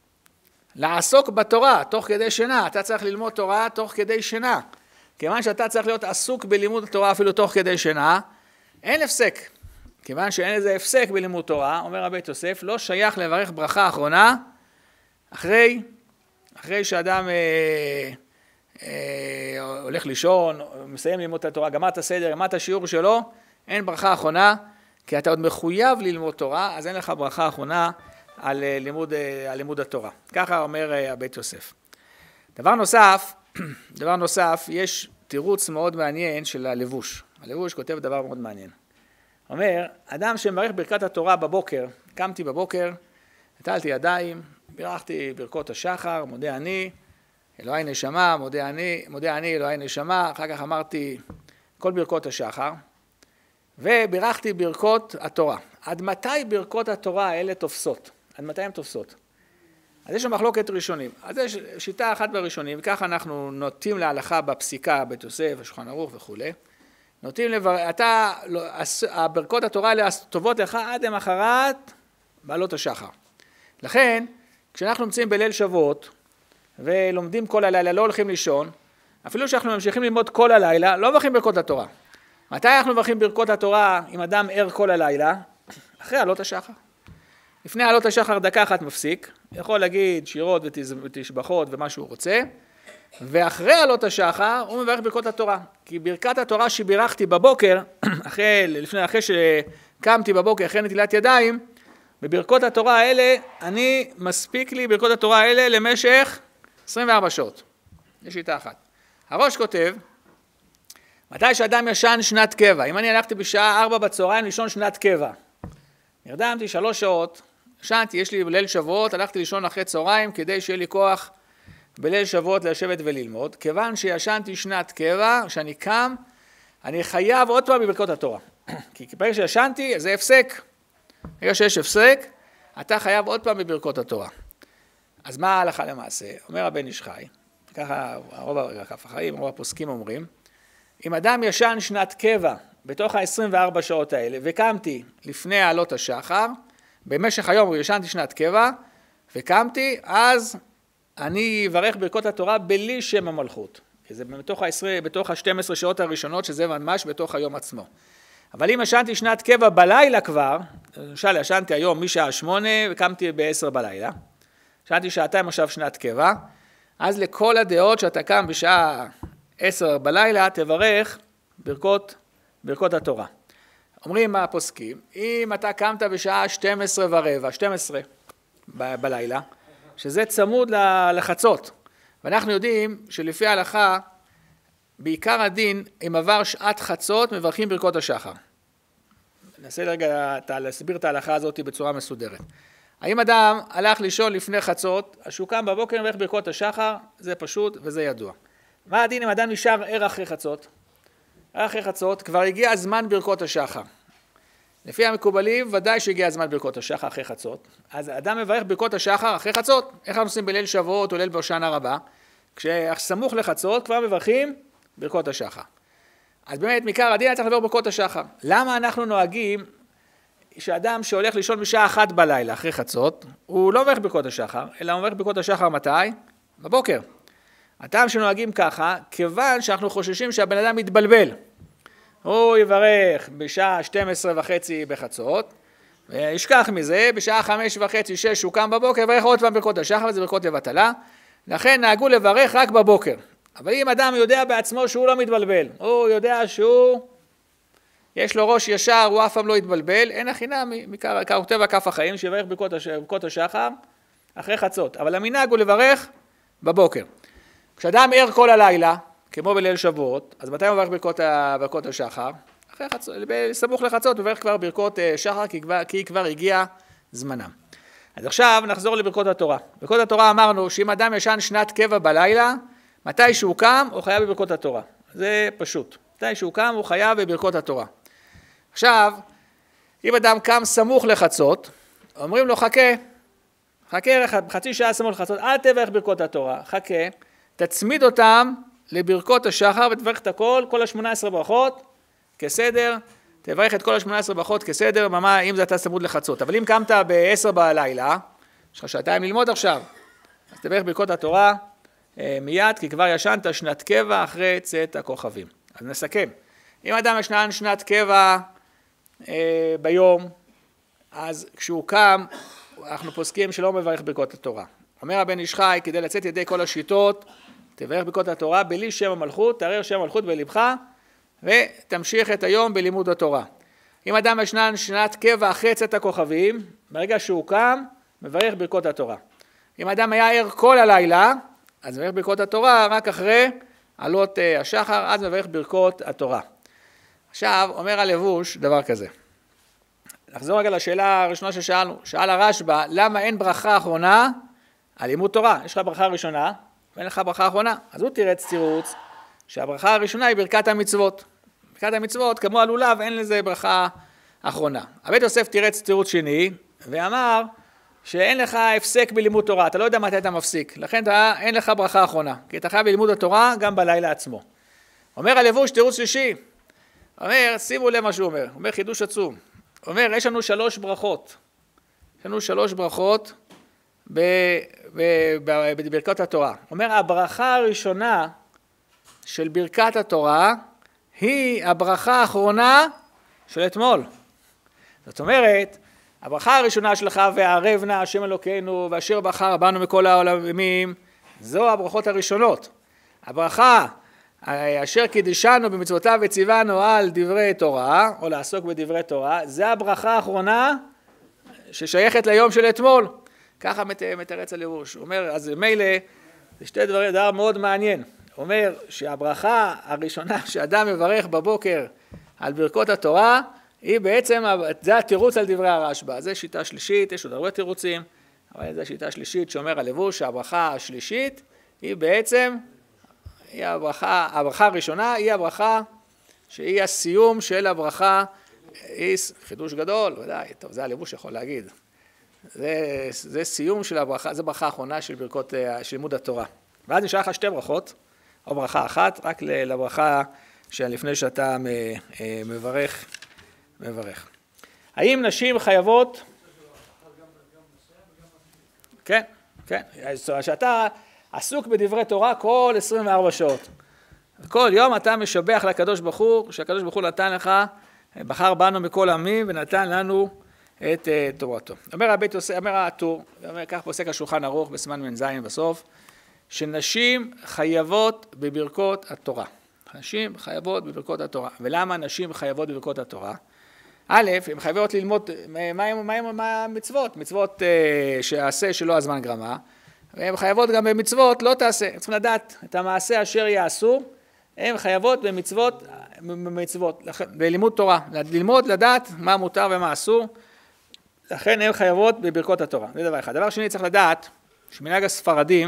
לעסוק בתורה תוך כדי שינה. אתה צריך ללמוד תורה תוך כדי שינה. כיוון שאתה צריך להיות עסוק בלימוד התורה אפילו תוך כדי שינה, אין הפסק. כיוון שאין איזה הפסק בלימוד תורה, אומר הבית יוסף, לא שייך לברך ברכה אחרונה, אחרי, אחרי שאדם אה, אה, הולך לישון, מסיים ללמוד את התורה, גמר את הסדר, גמר את השיעור שלו, אין ברכה אחרונה, כי אתה עוד מחויב ללמוד תורה, אז אין לך ברכה אחרונה על לימוד, על לימוד התורה. ככה אומר הבית יוסף. דבר נוסף, דבר נוסף, יש תירוץ מאוד מעניין של הלבוש. הלבוש כותב דבר מאוד מעניין. אומר, אדם שמברך ברכת התורה בבוקר, קמתי בבוקר, נטלתי ידיים, בירכתי ברכות השחר, מודה אני, אלוהי נשמה, מודה אני, מודה אני, אלוהי נשמה, אחר כך אמרתי כל ברכות השחר, ובירכתי ברכות התורה. עד מתי ברכות התורה האלה תופסות? עד מתי הן תופסות? אז יש מחלוקת ראשונים. אז יש שיטה אחת בראשונים, וככה אנחנו נוטים להלכה בפסיקה, בית יוסף, השולחן ערוך וכו'. נוטים לבר... אתה, הברכות התורה האלה טובות לך עד למחרת בעלות השחר. לכן, כשאנחנו נמצאים בליל שבועות, ולומדים כל הלילה, לא הולכים לישון, אפילו שאנחנו ממשיכים ללמוד כל הלילה, לא מברכים ברכות התורה. מתי אנחנו מברכים ברכות התורה אם אדם ער כל הלילה? אחרי עלות השחר. לפני עלות השחר דקה אחת מפסיק, יכול להגיד שירות ותשבחות ומה שהוא רוצה, ואחרי עלות השחר הוא מברך ברכות התורה. כי ברכת התורה שבירכתי בבוקר, אחרי, לפני, אחרי שקמתי בבוקר, אחרי נטילת ידיים, בברכות התורה האלה, אני מספיק לי ברכות התורה האלה למשך עשרים וארבע שעות. יש שיטה אחת. הראש כותב, מתי שאדם ישן שנת קבע, אם אני הלכתי בשעה ארבע בצהריים לישון שנת קבע, נרדמתי שלוש שעות, ישנתי, יש לי בליל שבועות, הלכתי לישון אחרי צהריים כדי שיהיה לי כוח בליל שבועות לשבת וללמוד, כיוון שישנתי שנת קבע, כשאני קם, אני חייב עוד פעם בברכות התורה. כי ברגע שישנתי, זה הפסק. ברגע שיש הפסק, אתה חייב עוד פעם בברכות התורה. אז מה ההלכה למעשה? אומר הבן איש חי, ככה רוב החיים, רוב הפוסקים אומרים, אם אדם ישן שנת קבע בתוך ה-עשרים וארבע שעות האלה, וקמתי לפני עלות השחר, במשך היום ישנתי שנת קבע, וקמתי, אז אני אברך ברכות התורה בלי שם המלכות. כי זה בתוך ה-עשרים, בתוך ה-שתים עשרה שעות הראשונות, שזה ממש בתוך היום עצמו. אבל אם ישנתי שנת קבע בלילה כבר, למשל ישנתי היום משעה שמונה, וקמתי ב-עשר בלילה, ישנתי שעתיים עכשיו שנת קבע, אז לכל הדעות שאתה קם בשעה עשר בלילה, תברך ברכות, ברכות התורה. אומרים הפוסקים, אם אתה קמת בשעה שתים עשרה ורבע, שתים עשרה ב- בלילה, שזה צמוד לחצות. ואנחנו יודעים שלפי ההלכה, בעיקר הדין, אם עבר שעת חצות, מברכים ברכות השחר. ננסה רגע להסביר את ההלכה הזאת בצורה מסודרת. האם אדם הלך לישון לפני חצות, אז שהוא קם בבוקר מברך ברכות השחר, זה פשוט וזה ידוע. מה הדין אם אדם נשאר ער אחרי חצות? ער אחרי חצות, כבר הגיע הזמן ברכות השחר. לפי המקובלים, ודאי שהגיע הזמן ברכות השחר אחרי חצות. אז אדם מברך ברכות השחר אחרי חצות. איך אנחנו עושים בליל שבועות או ליל בהושענא רבה? כשסמוך לחצות כבר מברכים ברכות השחר. אז באמת, מעיקר הדין היה צריך לברך ברכות השחר. למה אנחנו נוהגים שאדם שהולך לישון בשעה אחת בלילה אחרי חצות, הוא לא מברך ברכות השחר, אלא הוא מברך ברכות השחר מתי? בבוקר. הטעם שנוהגים ככה, כיוון שאנחנו חוששים שהבן אדם מתבלבל. הוא יברך בשעה שתים עשרה וחצי בחצות, וישכח מזה, בשעה חמש וחצי, שש, הוא קם בבוקר, יברך עוד פעם ברכות השחר, וזה ברכות לבטלה. לכן נהגו לברך רק בבוקר. אבל אם אדם יודע בעצמו שהוא לא מתבלבל, הוא יודע שהוא, יש לו ראש ישר, הוא אף פעם לא יתבלבל, אין הכינה, ככותב הכף החיים, שיברך ברכות השחר אחרי חצות. אבל המנהג הוא לברך בבוקר. כשאדם ער כל הלילה, כמו בליל שבועות, אז מתי הוא מברך ברכות, ברכות השחר? אחרי חצות, סמוך לחצות, הוא מברך כבר ברכות שחר, כי כבר, כי כבר הגיע זמנם. אז עכשיו נחזור לברכות התורה. ברכות התורה אמרנו שאם אדם ישן שנת קבע בלילה, מתי שהוא קם, הוא חייב בברכות התורה. זה פשוט. מתי שהוא קם, הוא חייב בברכות התורה. עכשיו, אם אדם קם סמוך לחצות, אומרים לו חכה, חכה חצי שעה סמוך לחצות, אל תברך ברכות התורה, חכה, תצמיד אותם לברכות השחר ותברך את הכל, כל ה-שמונה עשרה ברכות כסדר, תברך את כל ה-שמונה עשרה ברכות כסדר, ממש אם זה אתה צמוד לחצות. אבל אם קמת ב-עשר בלילה, יש לך שעתיים ללמוד עכשיו, אז תברך ברכות התורה מיד, כי כבר ישנת שנת קבע אחרי צאת הכוכבים. אז נסכם. אם אדם ישנן שנת קבע אה, ביום, אז כשהוא קם, אנחנו פוסקים שלא מברך ברכות התורה. אומר הבן איש חי, כדי לצאת ידי כל השיטות, תברך ברכות התורה בלי שם המלכות, תערר שם המלכות בלבך, ותמשיך את היום בלימוד התורה. אם אדם ישנן שנת קבע אחרי צאת הכוכבים, ברגע שהוא קם, מברך ברכות התורה. אם אדם היה ער כל הלילה, אז מברך ברכות התורה רק אחרי עלות השחר, אז מברך ברכות התורה. עכשיו, אומר הלבוש דבר כזה. נחזור רגע לשאלה הראשונה ששאלנו. שאל הרשב"א, למה אין ברכה אחרונה על לימוד תורה? יש לך ברכה ראשונה, ואין לך ברכה אחרונה. אז הוא תירץ תירוץ שהברכה הראשונה היא ברכת המצוות. ברכת המצוות, כמו הלולב, אין לזה ברכה אחרונה. הבית יוסף תירץ תירוץ שני, ואמר שאין לך הפסק בלימוד תורה, אתה לא יודע מתי אתה מפסיק, לכן אתה, אין לך ברכה אחרונה, כי אתה חייב בלימוד התורה גם בלילה עצמו. אומר הלבוש תירוץ שלישי, אומר, שימו לב מה שהוא אומר, אומר חידוש עצום, אומר, יש לנו שלוש ברכות, יש לנו שלוש ברכות ב, ב, ב, בברכת התורה. אומר, הברכה הראשונה של ברכת התורה, היא הברכה האחרונה של אתמול. זאת אומרת, הברכה הראשונה שלך, והערב נא השם אלוקינו, ואשר בחר בנו מכל העולמים, זו הברכות הראשונות. הברכה, אשר קידשנו במצוותיו וציוונו על דברי תורה, או לעסוק בדברי תורה, זה הברכה האחרונה ששייכת ליום של אתמול. ככה מתרץ הלבוש. הוא אומר, אז מילא, זה שתי דברים, דבר מאוד מעניין. הוא אומר שהברכה הראשונה שאדם מברך בבוקר על ברכות התורה, היא בעצם, זה התירוץ על דברי הרשב"א, זה שיטה שלישית, יש עוד הרבה תירוצים, אבל זו שיטה שלישית שאומר הלבוש שהברכה השלישית היא בעצם, היא הברכה, הברכה הראשונה היא הברכה שהיא הסיום של הברכה, היא חידוש גדול, ודאי, טוב, זה הלבוש יכול להגיד, זה, זה סיום של הברכה, זה ברכה האחרונה של ברכות, של לימוד התורה. ואז נשאר לך שתי ברכות, או ברכה אחת, רק לברכה שלפני שאתה מברך, מברך. האם נשים חייבות? כן, כן. שאתה עסוק בדברי תורה כל עשרים וארבע שעות. כל יום אתה משבח לקדוש ברוך הוא, שהקדוש ברוך הוא נתן לך, בחר בנו מכל עמים ונתן לנו את תורתו. אומר הבית יוסף, אומר הטור, כך פוסק השולחן ערוך בסימן מ"ז בסוף, שנשים חייבות בברכות התורה. נשים חייבות בברכות התורה. ולמה נשים חייבות בברכות התורה? א', הן חייבות ללמוד מה, מה, מה, מה המצוות, מצוות uh, שעשה שלא הזמן גרמה, והן חייבות גם במצוות, לא תעשה. הם צריכים לדעת את המעשה אשר יעשו, הן חייבות במצוות, במצוות, בלימוד תורה. ללמוד, לדעת מה מותר ומה אסור, לכן הן חייבות בברכות התורה. זה דבר אחד. דבר שני, צריך לדעת, שמנהג הספרדים,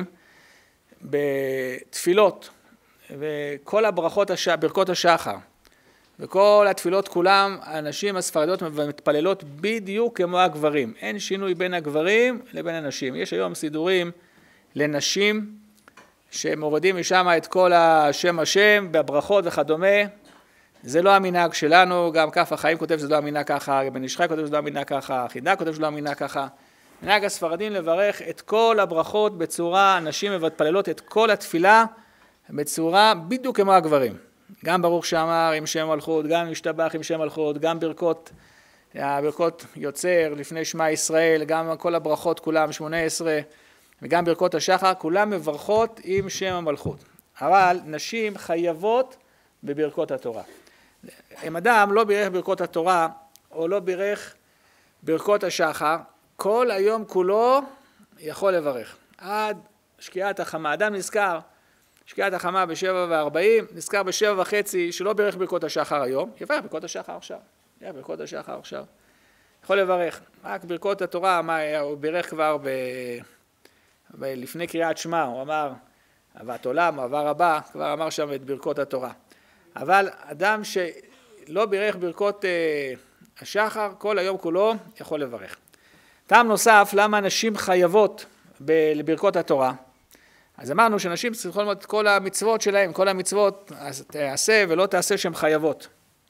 בתפילות, וכל הברכות, הש... ברכות השחר, וכל התפילות כולם, הנשים הספרדיות מתפללות בדיוק כמו הגברים. אין שינוי בין הגברים לבין הנשים. יש היום סידורים לנשים שמורידים משם את כל השם השם, בברכות וכדומה. זה לא המנהג שלנו, גם כף החיים כותב שזה לא המנהג ככה, בן איש חי כותב שזה לא המנהג ככה, חידה כותב שזה לא המנהג ככה. מנהג הספרדים לברך את כל הברכות בצורה, הנשים מתפללות את כל התפילה בצורה בדיוק כמו הגברים. גם ברוך שאמר עם שם מלכות, גם משתבח עם שם מלכות, גם ברכות, הברכות יוצר לפני שמע ישראל, גם כל הברכות כולם שמונה עשרה, וגם ברכות השחר, כולם מברכות עם שם המלכות. אבל נשים חייבות בברכות התורה. אם אדם לא בירך ברכות התורה, או לא בירך ברכות השחר, כל היום כולו יכול לברך. עד שקיעת החמה. אדם נזכר, שקיעת החמה בשבע וארבעים, נזכר בשבע וחצי, שלא בירך ברכות השחר היום, יברך ברכות השחר עכשיו. יברך ברכות השחר עכשיו. יכול לברך. רק ברכות התורה, מה, הוא בירך כבר ב... ב... לפני קריאת שמע, הוא אמר, אהבת עולם, אהבה רבה, כבר אמר שם את ברכות התורה. אבל אדם שלא בירך ברכות אה, השחר, כל היום כולו יכול לברך. טעם נוסף, למה נשים חייבות לברכות התורה? אז אמרנו שנשים צריכות ללמוד את כל המצוות שלהם, כל המצוות, אז תעשה ולא תעשה שהן חייבות.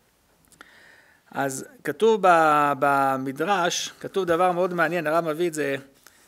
אז כתוב במדרש, כתוב דבר מאוד מעניין, הרב מביא את זה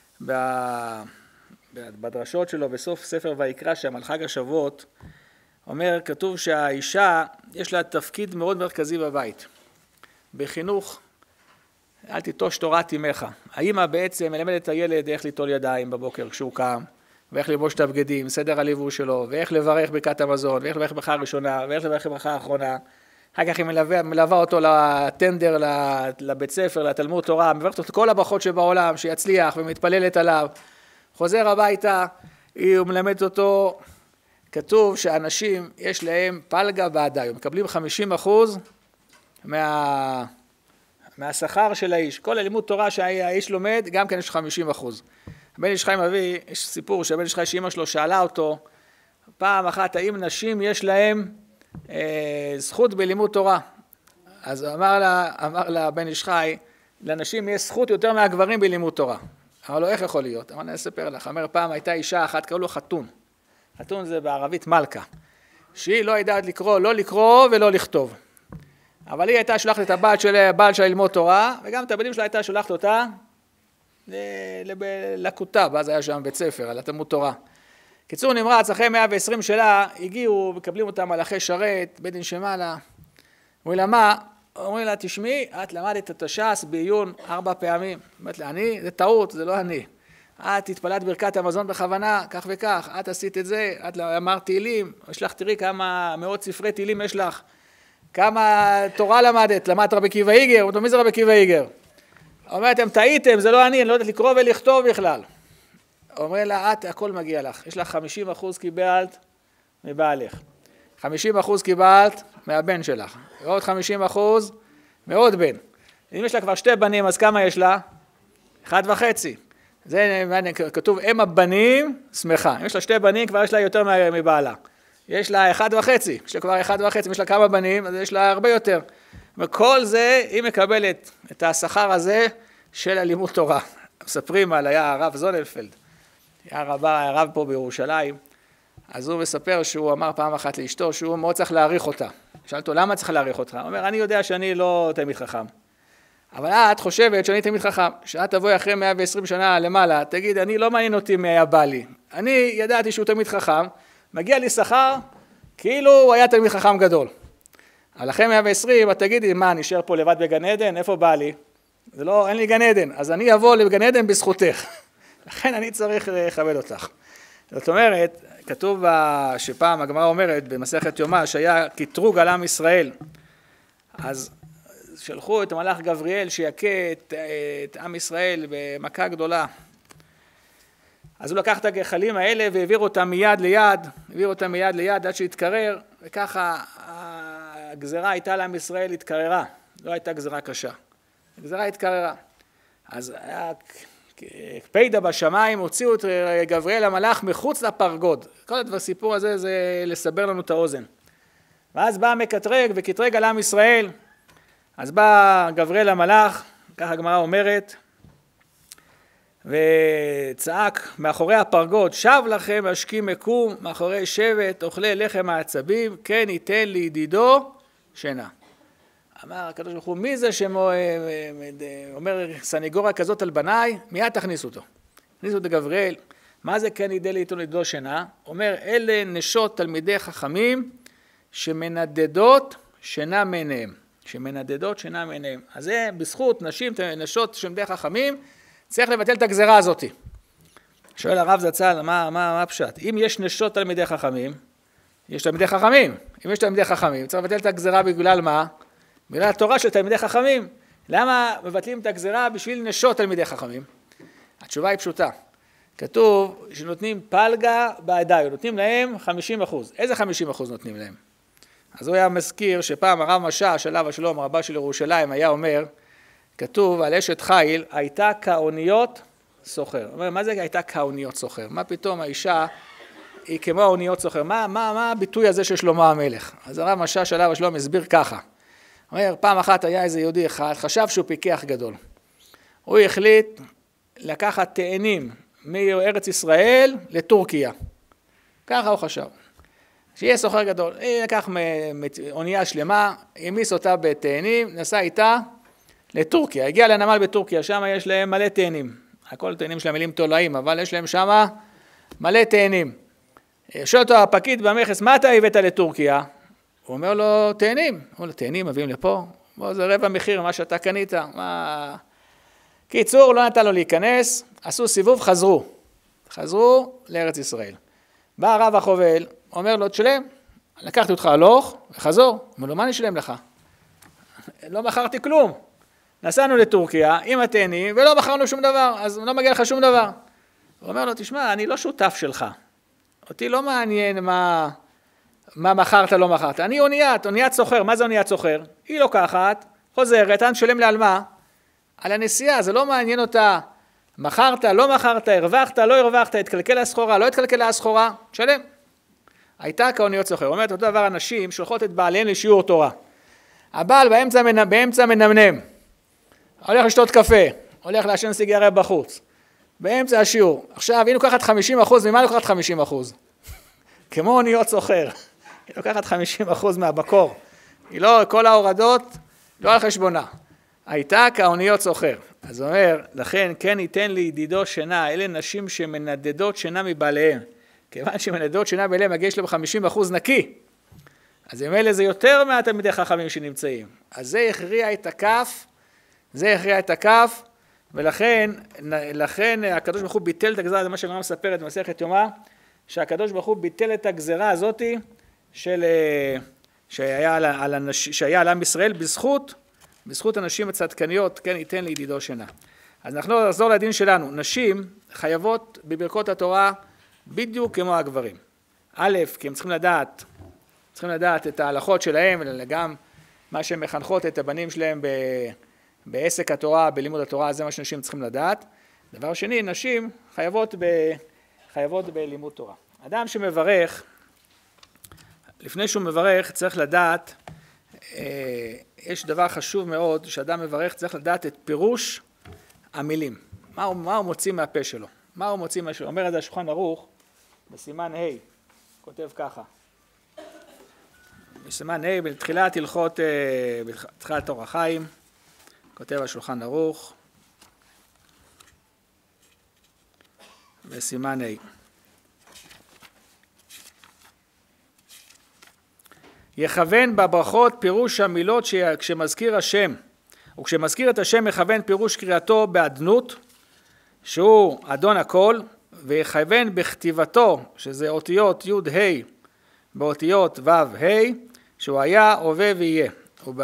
בדרשות שלו בסוף ספר ויקרא שם על חג השבועות, אומר, כתוב שהאישה יש לה תפקיד מאוד מרכזי בבית, בחינוך, אל תיטוש תורת אמך. האמא בעצם מלמדת את הילד איך ליטול ידיים בבוקר כשהוא קם, ואיך לבוש את הבגדים, סדר הליבוש שלו, ואיך לברך ברכת המזון, ואיך לברך ברכה הראשונה, ואיך לברך ברכה האחרונה. אחר כך היא מלווה, מלווה אותו לטנדר, לבית ספר, לתלמוד תורה, מברכת אותו כל הברכות שבעולם, שיצליח ומתפללת עליו. חוזר הביתה, היא מלמדת אותו, כתוב שאנשים יש להם פלגה בעדיו, מקבלים חמישים אחוז מה... מהשכר של האיש. כל הלימוד תורה שהאיש לומד, גם כן יש חמישים אחוז. הבן איש חי מביא, יש סיפור שהבן איש חי שאמא שלו שאלה אותו, פעם אחת, האם נשים יש להם אה, זכות בלימוד תורה? אז אמר לה, אמר לה בן איש חי, לנשים יש זכות יותר מהגברים בלימוד תורה. אמר לו, איך יכול להיות? אמר, אני אספר לך. אמר, פעם הייתה אישה אחת, קראו לו חתון. חתון זה בערבית מלכה. שהיא לא ידעת לקרוא, לא לקרוא ולא לכתוב. אבל היא הייתה שולחת את הבעל שלה, הבעל שלה ללמוד תורה, וגם את הבנים שלה הייתה שולחת אותה לכותב, אז היה שם בית ספר, על התלמוד תורה. קיצור נמרץ, אחרי מאה ועשרים שלה, הגיעו, מקבלים אותם מלאכי שרת, בית דין שמעלה. אומרים לה, מה? אומרים לה, תשמעי, את למדת את הש"ס בעיון ארבע פעמים. אומרת לה, אני? זה טעות, זה לא אני. את התפללת ברכת המזון בכוונה, כך וכך, את עשית את זה, את אמרת תהילים, יש לך, תראי כמה מאות ספרי תהילים יש לך. כמה תורה למדת, למדת רבי עקיבא איגר, אומרת, מי זה רבי עקיבא איגר? אומרת, אתם טעיתם, זה לא אני, אני לא יודעת לקרוא ולכתוב בכלל. אומר לה, את, הכל מגיע לך, יש לך חמישים אחוז קיבלת מבעלך, חמישים אחוז קיבלת מהבן שלך, ועוד חמישים אחוז מעוד בן. אם יש לה כבר שתי בנים, אז כמה יש לה? אחד וחצי. זה כתוב, אם הבנים, שמחה. אם יש לה שתי בנים, כבר יש לה יותר מבעלה. יש לה אחד וחצי, יש לה כבר אחד וחצי, יש לה כמה בנים, אז יש לה הרבה יותר. וכל זה, היא מקבלת את השכר הזה של הלימוד תורה. מספרים על, היה הרב זונלפלד, היה הרב, הרב פה בירושלים, אז הוא מספר שהוא אמר פעם אחת לאשתו, שהוא מאוד צריך להעריך אותה. שאל אותו, למה צריך להעריך אותך? הוא אומר, אני יודע שאני לא תלמיד חכם, אבל את חושבת שאני תלמיד חכם, שאת תבואי אחרי מאה ועשרים שנה למעלה, תגיד, אני לא מעניין אותי מי היה בא לי, אני ידעתי שהוא תלמיד חכם, מגיע לי שכר, כאילו הוא היה תלמיד חכם גדול. אבל אחרי מאה ועשרים, את תגידי, מה, נשאר פה לבד בגן עדן? איפה בא לי? זה לא, אין לי גן עדן, אז אני אבוא לגן עדן בזכותך. לכן אני צריך לכבד אותך. זאת אומרת, כתוב שפעם הגמרא אומרת, במסכת יומא, שהיה קטרוג על עם ישראל. אז שלחו את המלאך גבריאל שיכה את, את עם ישראל במכה גדולה. אז הוא לקח את הגחלים האלה והעביר אותם מיד ליד, העביר אותם מיד ליד עד שהתקרר, וככה הגזרה הייתה לעם ישראל התקררה, לא הייתה גזרה קשה. הגזרה התקררה. אז היה פיידה בשמיים, הוציאו את גבריאל המלאך מחוץ לפרגוד. כל הסיפור הזה זה לסבר לנו את האוזן. ואז בא מקטרג וקטרג על עם ישראל. אז בא גבריאל המלאך, ככה הגמרא אומרת, וצעק מאחורי הפרגוד, שב לכם השכים מקום, מאחורי שבט, אוכלי לחם העצבים, כן ייתן לידידו שינה. אמר הקדוש ברוך הוא, מי זה שאומר סניגוריה כזאת על בניי? מיד תכניסו אותו. תכניסו את גבריאל. מה זה כן ייתן לידידו שינה? אומר, אלה נשות תלמידי חכמים שמנדדות שינה מעיניהם. שמנדדות שינה מעיניהם. אז זה בזכות נשים, נשות תלמידי חכמים, צריך לבטל את הגזרה הזאת. שואל הרב זצ"ל, מה, מה, מה הפשט? אם יש נשות תלמידי חכמים, יש תלמידי חכמים. אם יש תלמידי חכמים, צריך לבטל את הגזרה בגלל מה? בגלל התורה של תלמידי חכמים. למה מבטלים את הגזרה בשביל נשות תלמידי חכמים? התשובה היא פשוטה. כתוב שנותנים פלגה בעדיו, נותנים להם חמישים אחוז. איזה חמישים אחוז נותנים להם? אז הוא היה מזכיר שפעם הרב משאש, עליו השלום, רבה של ירושלים, היה אומר, כתוב על אשת חיל, הייתה כאוניות סוחר. אומר, מה זה הייתה כאוניות סוחר? מה פתאום האישה היא כמו האוניות סוחר? מה, מה, מה הביטוי הזה של שלמה המלך? אז הרב משאש, עליו השלום, הסביר ככה. אומר, פעם אחת היה איזה יהודי אחד, חשב שהוא פיקח גדול. הוא החליט לקחת תאנים מארץ ישראל לטורקיה. ככה הוא חשב. שיהיה סוחר גדול. הוא לקח אונייה שלמה, המיס אותה בתאנים, נסע איתה לטורקיה. הגיע לנמל בטורקיה, שם יש להם מלא תאנים. הכל תאנים של המילים תולעים, אבל יש להם שם מלא תאנים. שואל אותו הפקיד במכס, מה אתה הבאת לטורקיה? הוא אומר לו, תאנים. הוא אומר לו, תאנים מביאים לפה? בוא, זה רבע מחיר מה שאתה קנית. מה... קיצור, לא נתן לו להיכנס, עשו סיבוב, חזרו. חזרו לארץ ישראל. בא הרב החובל, אומר לו, תשלם. לקחתי אותך הלוך וחזור. אומר לו, מה אני אשלם לך? לא מכרתי כלום. נסענו לטורקיה עם התאנים ולא מכרנו שום דבר, אז לא מגיע לך שום דבר. הוא אומר לו, תשמע, אני לא שותף שלך. אותי לא מעניין מה... מה מכרת, לא מכרת. אני אוניית, אוניית סוחר. מה זה אוניית סוחר? היא לוקחת, חוזרת, אני משלם לה על מה? על הנסיעה, זה לא מעניין אותה. מכרת, לא מכרת, הרווחת, לא הרווחת, התקלקל הסחורה, לא התקלקל הסחורה, תשלם. הייתה כאוניות סוחר. אומרת, אותו דבר אנשים שולחות את בעליהם לשיעור תורה. הבעל באמצע, באמצע מנמנם. הולך לשתות קפה, הולך לעשן סיגריה בחוץ. באמצע השיעור. עכשיו, היא לוקחת חמישים אחוז, ממה לוקחת חמישים אחוז? כמו אוניות סוחר. היא לוקחת חמישים אחוז מהבקור. היא לא, כל ההורדות, לא על חשבונה. הייתה כאוניות סוחר. אז הוא אומר, לכן כן ייתן לידידו שינה, אלה נשים שמנדדות שינה מבעליהם. כיוון שמנדדות שינה מבעליהם, מגיש להם חמישים אחוז נקי. אז אם אלה זה יותר מהתלמידי חכמים שנמצאים. אז זה הכריע את הכף, זה הכריע את הכף, ולכן לכן הקדוש ברוך הוא ביטל את הגזרה, זה מה שגמרא מספרת במסכת יומא, שהקדוש ברוך הוא ביטל את הגזרה הזאת של שהיה על, על אנש, שהיה על עם ישראל בזכות בזכות הנשים הצדקניות, כן ייתן לידידו שינה. אז אנחנו נחזור לדין שלנו. נשים חייבות בברכות התורה בדיוק כמו הגברים. א', כי הם צריכים לדעת, צריכים לדעת את ההלכות שלהם, וגם מה שהן מחנכות את הבנים שלהם ב, בעסק התורה, בלימוד התורה, זה מה שנשים צריכים לדעת. דבר שני, נשים חייבות, ב, חייבות בלימוד תורה. אדם שמברך, לפני שהוא מברך צריך לדעת, יש דבר חשוב מאוד, שאדם מברך צריך לדעת את פירוש המילים. מה הוא, מה הוא מוציא מהפה שלו? מה הוא מוציא מהפה שלו? אומר את זה השולחן ערוך, בסימן ה', כותב ככה. בסימן ה', בתחילת הלכות, בתחילת אור החיים, כותב השולחן ערוך, בסימן ה'. יכוון בברכות פירוש המילות כשמזכיר השם, וכשמזכיר את השם מכוון פירוש קריאתו באדנות, שהוא אדון הכל, ויכוון בכתיבתו, שזה אותיות י' ה' באותיות ו' ה', שהוא היה, הווה ויהיה.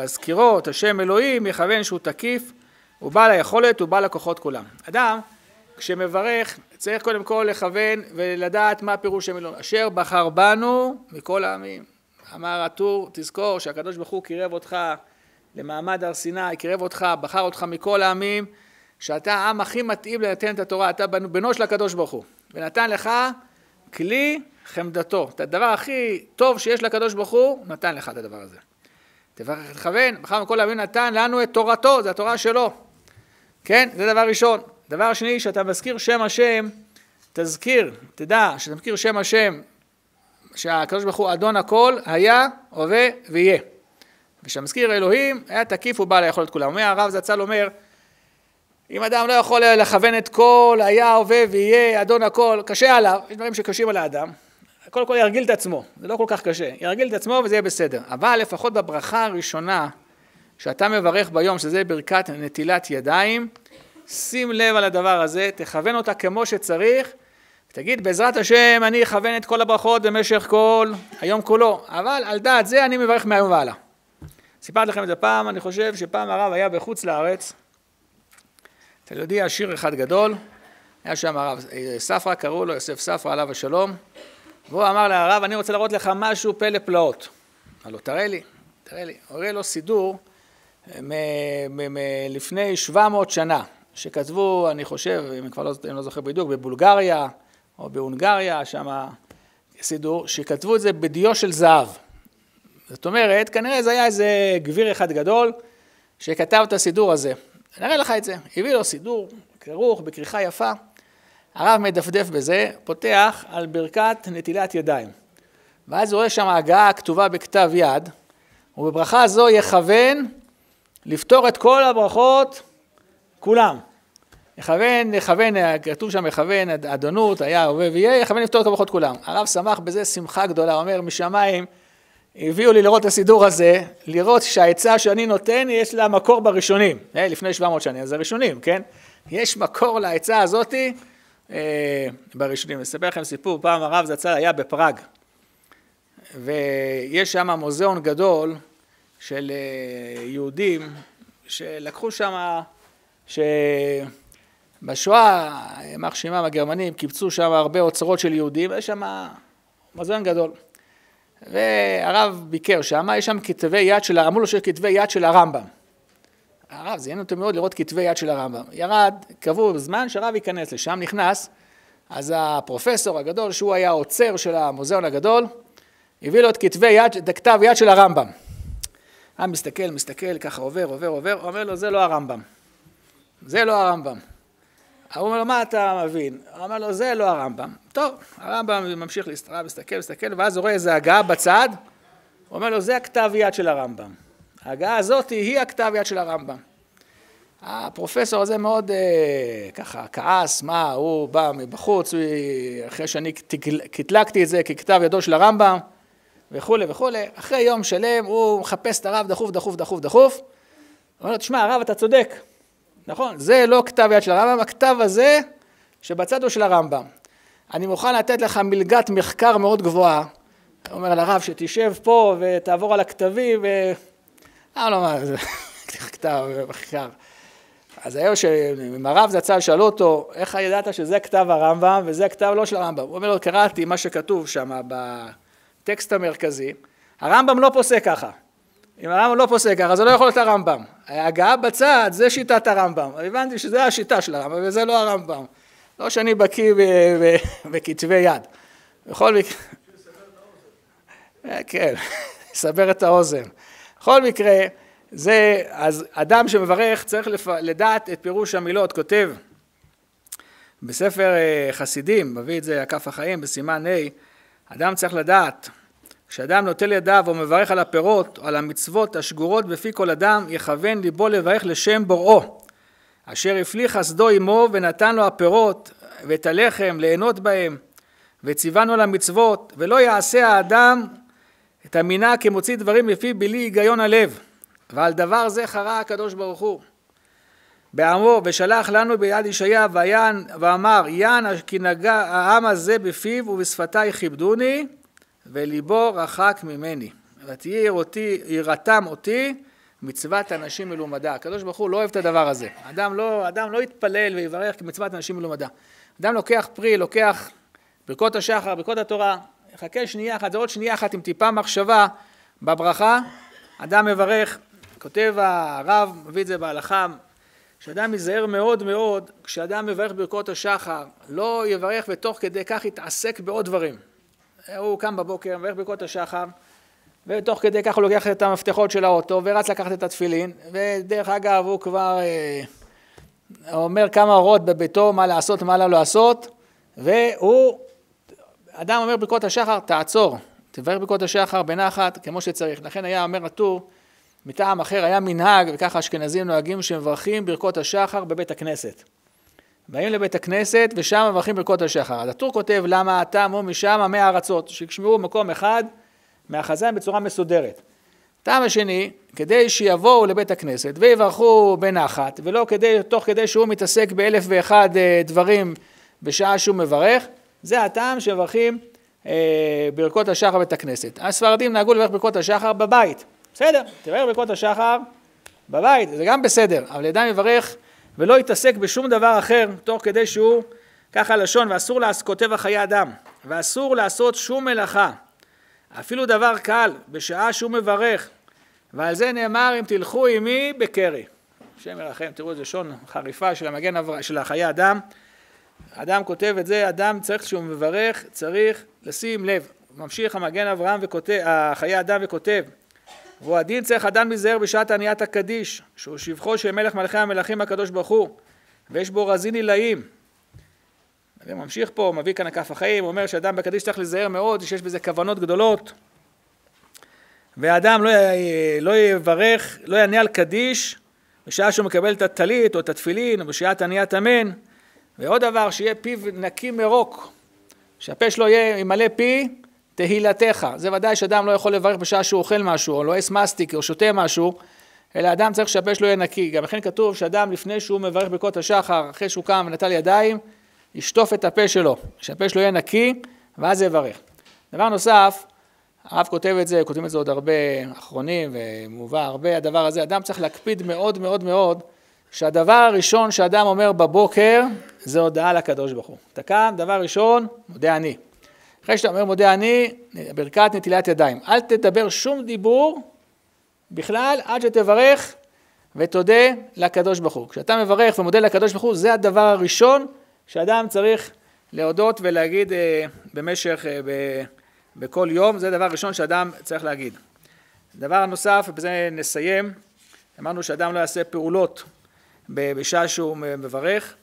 ובהזכירו את השם אלוהים יכוון שהוא תקיף, הוא בעל היכולת, הוא בעל הכוחות כולם. אדם כשמברך צריך קודם כל לכוון ולדעת מה פירוש המילון. אשר בחר בנו מכל העמים. אמר הטור, תזכור שהקדוש ברוך הוא קירב אותך למעמד הר סיני, קירב אותך, בחר אותך מכל העמים, שאתה העם הכי מתאים לתת את התורה, אתה בנו של הקדוש ברוך הוא, ונתן לך כלי חמדתו. את הדבר הכי טוב שיש לקדוש ברוך הוא, נתן לך את הדבר הזה. תברך לכוון, בחר מכל העמים נתן לנו את תורתו, זה התורה שלו. כן, זה דבר ראשון. דבר שני, שאתה מזכיר שם השם, תזכיר, תדע, שאתה מזכיר שם השם, שהקדוש ברוך הוא אדון הכל, היה, הווה ויהיה. ושהמזכיר אלוהים, היה תקיף ובעל היכולת כולם. אומר, הרב זצ"ל אומר, אם אדם לא יכול לכוון את כל, היה, הווה ויהיה, אדון הכל, קשה עליו, יש דברים שקשים על האדם, קודם כל ירגיל את עצמו, זה לא כל כך קשה, ירגיל את עצמו וזה יהיה בסדר. אבל לפחות בברכה הראשונה, שאתה מברך ביום, שזה ברכת נטילת ידיים, שים לב על הדבר הזה, תכוון אותה כמו שצריך, תגיד, בעזרת השם, אני אכוון את כל הברכות במשך כל היום כולו, אבל על דעת זה אני מברך מהיום והלאה. סיפרתי לכם את זה פעם, אני חושב שפעם הרב היה בחוץ לארץ, אתה יודע, שיר אחד גדול, היה שם הרב ספרא, קראו לו יוסף ספרא עליו השלום, והוא אמר להרב, אני רוצה לראות לך משהו פלא פלאות. אמר לו, תראה לי, תראה לי, הוראה לו סידור לפני שבע מאות שנה, שכתבו, אני חושב, אם כבר לא, אני לא זוכר בדיוק, בבולגריה או בהונגריה, שם סידור, שכתבו את זה בדיו של זהב. זאת אומרת, כנראה זה היה איזה גביר אחד גדול, שכתב את הסידור הזה. נראה לך את זה, הביא לו סידור, כרוך, בכריכה יפה, הרב מדפדף בזה, פותח על ברכת נטילת ידיים. ואז הוא רואה שם הגעה כתובה בכתב יד, ובברכה זו יכוון לפתור את כל הברכות, כולם. יכוון, יכוון, כתוב שם יכוון, אדונות, היה, הווה ויהיה, יכוון לפתור את הברכות כולם. הרב שמח בזה שמחה גדולה, הוא אומר, משמיים, הביאו לי לראות את הסידור הזה, לראות שהעצה שאני נותן, יש לה מקור בראשונים. לפני שבע מאות שנים, זה ראשונים, כן? יש מקור לעצה הזאת אה, בראשונים. אני אספר לכם סיפור, פעם הרב זצ"ל היה בפראג, ויש שם מוזיאון גדול של יהודים, שלקחו שם, שבשואה, יימח שמם הגרמנים, קיבצו שם הרבה אוצרות של יהודים, ויש שם מוזיאון גדול. והרב ביקר שם, יש שם כתבי יד של, אמרו לו שיש כתבי יד של הרמב"ם. הרב, זה עניין אותי מאוד לראות כתבי יד של הרמב"ם. ירד, קבעו בזמן שהרב ייכנס לשם, נכנס, אז הפרופסור הגדול, שהוא היה עוצר של המוזיאון הגדול, הביא לו את כתבי יד, את כתב יד של הרמב"ם. הרב מסתכל, מסתכל, ככה עובר, עובר, עובר, אומר לו, זה לא הרמב"ם. זה לא הרמב"ם. הוא אומר לו, מה אתה מבין? הוא אומר לו, זה לא הרמב"ם. טוב, הרמב"ם ממשיך להסתכל, מסתכל, מסתכל, ואז הוא רואה איזו הגעה בצד, הוא אומר לו, זה הכתב יד של הרמב"ם. ההגעה הזאת היא הכתב יד של הרמב"ם. הפרופסור הזה מאוד אה, ככה כעס, מה, הוא בא מבחוץ, הוא, אחרי שאני קטלקתי את זה ככתב ידו של הרמב"ם, וכו' וכו'. אחרי יום שלם הוא מחפש את הרב דחוף, דחוף, דחוף, דחוף. הוא אומר לו, תשמע, הרב, אתה צודק. נכון, זה לא כתב יד של הרמב"ם, הכתב הזה שבצד הוא של הרמב"ם. אני מוכן לתת לך מלגת מחקר מאוד גבוהה. הוא אומר לרב שתשב פה ותעבור על הכתבים ו... אה, לא מה, זה כתב מחקר. אז היום שאם הרב זצ"ל שאלו אותו, איך ידעת שזה כתב הרמב"ם וזה כתב לא של הרמב"ם? הוא אומר לו, קראתי מה שכתוב שם בטקסט המרכזי, הרמב"ם לא פוסק ככה. אם הרמב"ם לא פוסק ככה, זה לא יכול להיות הרמב"ם. ההגעה בצד, זה שיטת הרמב"ם. הבנתי שזה השיטה של הרמב"ם, וזה לא הרמב"ם. לא שאני בקיא בכתבי יד. בכל מקרה... כן, סבר את האוזן. בכל מקרה, זה, אז אדם שמברך צריך לדעת את פירוש המילות, כותב בספר חסידים, מביא את זה הכף החיים בסימן ה', אדם צריך לדעת, כשאדם נוטל ידיו או מברך על הפירות או על המצוות השגורות בפי כל אדם, יכוון ליבו לברך לשם בוראו, אשר הפליא חסדו עמו ונתן לו הפירות ואת הלחם ליהנות בהם, וציוונו על המצוות, ולא יעשה האדם את המינה כמוציא דברים לפי בלי היגיון הלב, ועל דבר זה חרה הקדוש ברוך הוא. בעמו, ושלח לנו ביד ישעיה ואמר, יען כי נגע העם הזה בפיו ובשפתי כיבדוני, וליבו רחק ממני. ותהיה יראתם אותי, מצוות אנשים מלומדה. הקדוש ברוך הוא לא אוהב את הדבר הזה. אדם לא, אדם לא יתפלל ויברך כמצוות אנשים מלומדה. אדם לוקח פרי, לוקח ברכות השחר, ברכות התורה, יחכה שנייה אחת, זה עוד שנייה אחת עם טיפה מחשבה בברכה, אדם מברך, כותב הרב, מביא את זה בהלכה, שאדם ייזהר מאוד מאוד, כשאדם מברך ברכות השחר, לא יברך ותוך כדי כך יתעסק בעוד דברים. הוא קם בבוקר, מברך ברכות השחר, ותוך כדי כך הוא לוקח את המפתחות של האוטו, ורץ לקחת את התפילין, ודרך אגב הוא כבר אה, אומר כמה הוראות בביתו, מה לעשות, מה לא לעשות, והוא, אדם אומר ברכות השחר, תעצור, תברך ברכות השחר בנחת כמו שצריך. לכן היה אומר הטור, מטעם אחר היה מנהג, וככה אשכנזים נוהגים שמברכים ברכות השחר בבית הכנסת. באים לבית הכנסת ושם מברכים ברכות השחר. אז הטור כותב למה הטעם הוא משם מאה ארצות, שישמעו מקום אחד מהחזן בצורה מסודרת. טעם השני, כדי שיבואו לבית הכנסת ויברכו בנחת, ולא כדי, תוך כדי שהוא מתעסק באלף ואחד דברים בשעה שהוא מברך, זה הטעם שמברכים אה, ברכות השחר בבית הכנסת. הספרדים נהגו לברך ברכות השחר בבית. בסדר, תברך ברכות השחר בבית, זה גם בסדר, אבל אדם יברך ולא יתעסק בשום דבר אחר, תוך כדי שהוא ככה לשון, ואסור לעשות, כותב החיי אדם, ואסור לעשות שום מלאכה, אפילו דבר קל, בשעה שהוא מברך, ועל זה נאמר, אם תלכו עמי בקרי. השם ירחם, תראו איזה שון חריפה של המגן של החיי אדם, אדם כותב את זה, אדם צריך שהוא מברך, צריך לשים לב, ממשיך המגן אברהם וכותב, החיי אדם וכותב, והוא הדין צריך אדם להיזהר בשעת עניית הקדיש, שהוא שבחו של מלך מלכי המלכים הקדוש ברוך הוא, ויש בו רזין עילאים. הוא ממשיך פה, מביא כאן הכף החיים, הוא אומר שאדם בקדיש צריך להיזהר מאוד, שיש בזה כוונות גדולות, ואדם לא, לא יברך, לא יענה על קדיש, בשעה שהוא מקבל את הטלית או את התפילין, או בשעת עניית אמן, ועוד דבר, שיהיה פיו נקי מרוק, שהפה שלו יהיה ימלא פי, תהילתך. זה ודאי שאדם לא יכול לברך בשעה שהוא אוכל משהו, או לא אס מסטיק, או שותה משהו, אלא אדם צריך שהפה שלו יהיה נקי. גם לכן כתוב שאדם לפני שהוא מברך ברכות השחר, אחרי שהוא קם ונטל ידיים, ישטוף את הפה שלו, שהפה שלו יהיה נקי, ואז יברך. דבר נוסף, הרב כותב את זה, כותבים את זה עוד הרבה אחרונים, ומובא הרבה הדבר הזה, אדם צריך להקפיד מאוד מאוד מאוד, שהדבר הראשון שאדם אומר בבוקר, זה הודעה לקדוש ברוך הוא. אתה קם, דבר ראשון, מודה אני. אחרי שאתה אומר מודה אני, ברכת נטילת ידיים. אל תדבר שום דיבור בכלל עד שתברך ותודה לקדוש ברוך הוא. כשאתה מברך ומודה לקדוש ברוך הוא, זה הדבר הראשון שאדם צריך להודות ולהגיד אה, במשך, אה, ב, בכל יום. זה הדבר הראשון שאדם צריך להגיד. דבר נוסף, ובזה נסיים, אמרנו שאדם לא יעשה פעולות בשעה שהוא מברך.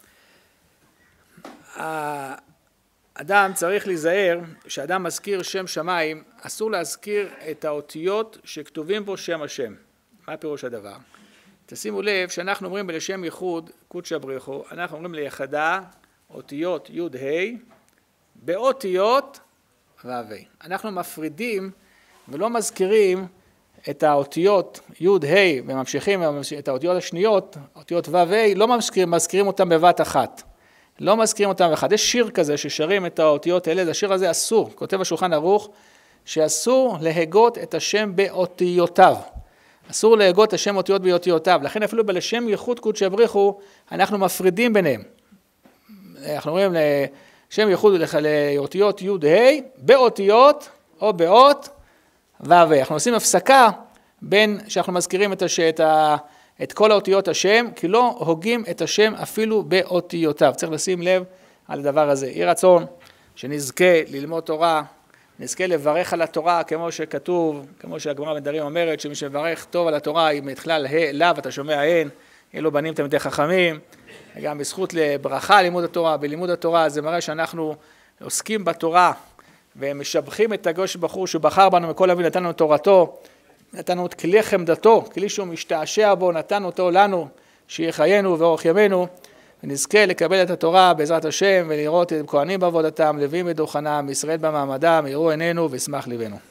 אדם צריך להיזהר, שאדם מזכיר שם שמיים, אסור להזכיר את האותיות שכתובים בו שם השם. מה פירוש הדבר? תשימו לב שאנחנו אומרים בלשם ייחוד, קודשא בריחו, אנחנו אומרים ליחדה, אותיות י' ה', באותיות ו' ה'. אנחנו מפרידים ולא מזכירים את האותיות י' ה' וממשיכים את האותיות השניות, אותיות ו' ה', לא מזכירים, מזכירים אותם בבת אחת. לא מזכירים אותם אחד. יש שיר כזה ששרים את האותיות האלה, השיר הזה אסור, כותב השולחן ערוך, שאסור להגות את השם באותיותיו. אסור להגות את השם אותיות באותיותיו. לכן אפילו בלשם ייחוד קודשא בריחו, אנחנו מפרידים ביניהם. אנחנו אומרים לשם ייחוד לאותיות י' ה', באותיות או באות ו' ה'. אנחנו עושים הפסקה בין שאנחנו מזכירים את השם, את ה... את כל האותיות השם, כי לא הוגים את השם אפילו באותיותיו. צריך לשים לב על הדבר הזה. יהי רצון שנזכה ללמוד תורה, נזכה לברך על התורה, כמו שכתוב, כמו שהגמרא בנדרים אומרת, שמי שמברך טוב על התורה, אם בכלל לאו, אתה שומע אין, אלו בנים תלמידי חכמים, גם בזכות לברכה לימוד התורה, בלימוד התורה, זה מראה שאנחנו עוסקים בתורה, ומשבחים את הקדוש ברוך הוא שבחר בנו מכל אבי נתן לנו תורתו, נתנו את כלי חמדתו, כלי שהוא משתעשע בו, נתנו אותו לנו, שיהיה חיינו ואורך ימינו, ונזכה לקבל את התורה בעזרת השם, ולראות את כהנים בעבודתם, לווים בדוכנם, ישראל במעמדם, יראו עינינו וישמח ליבנו.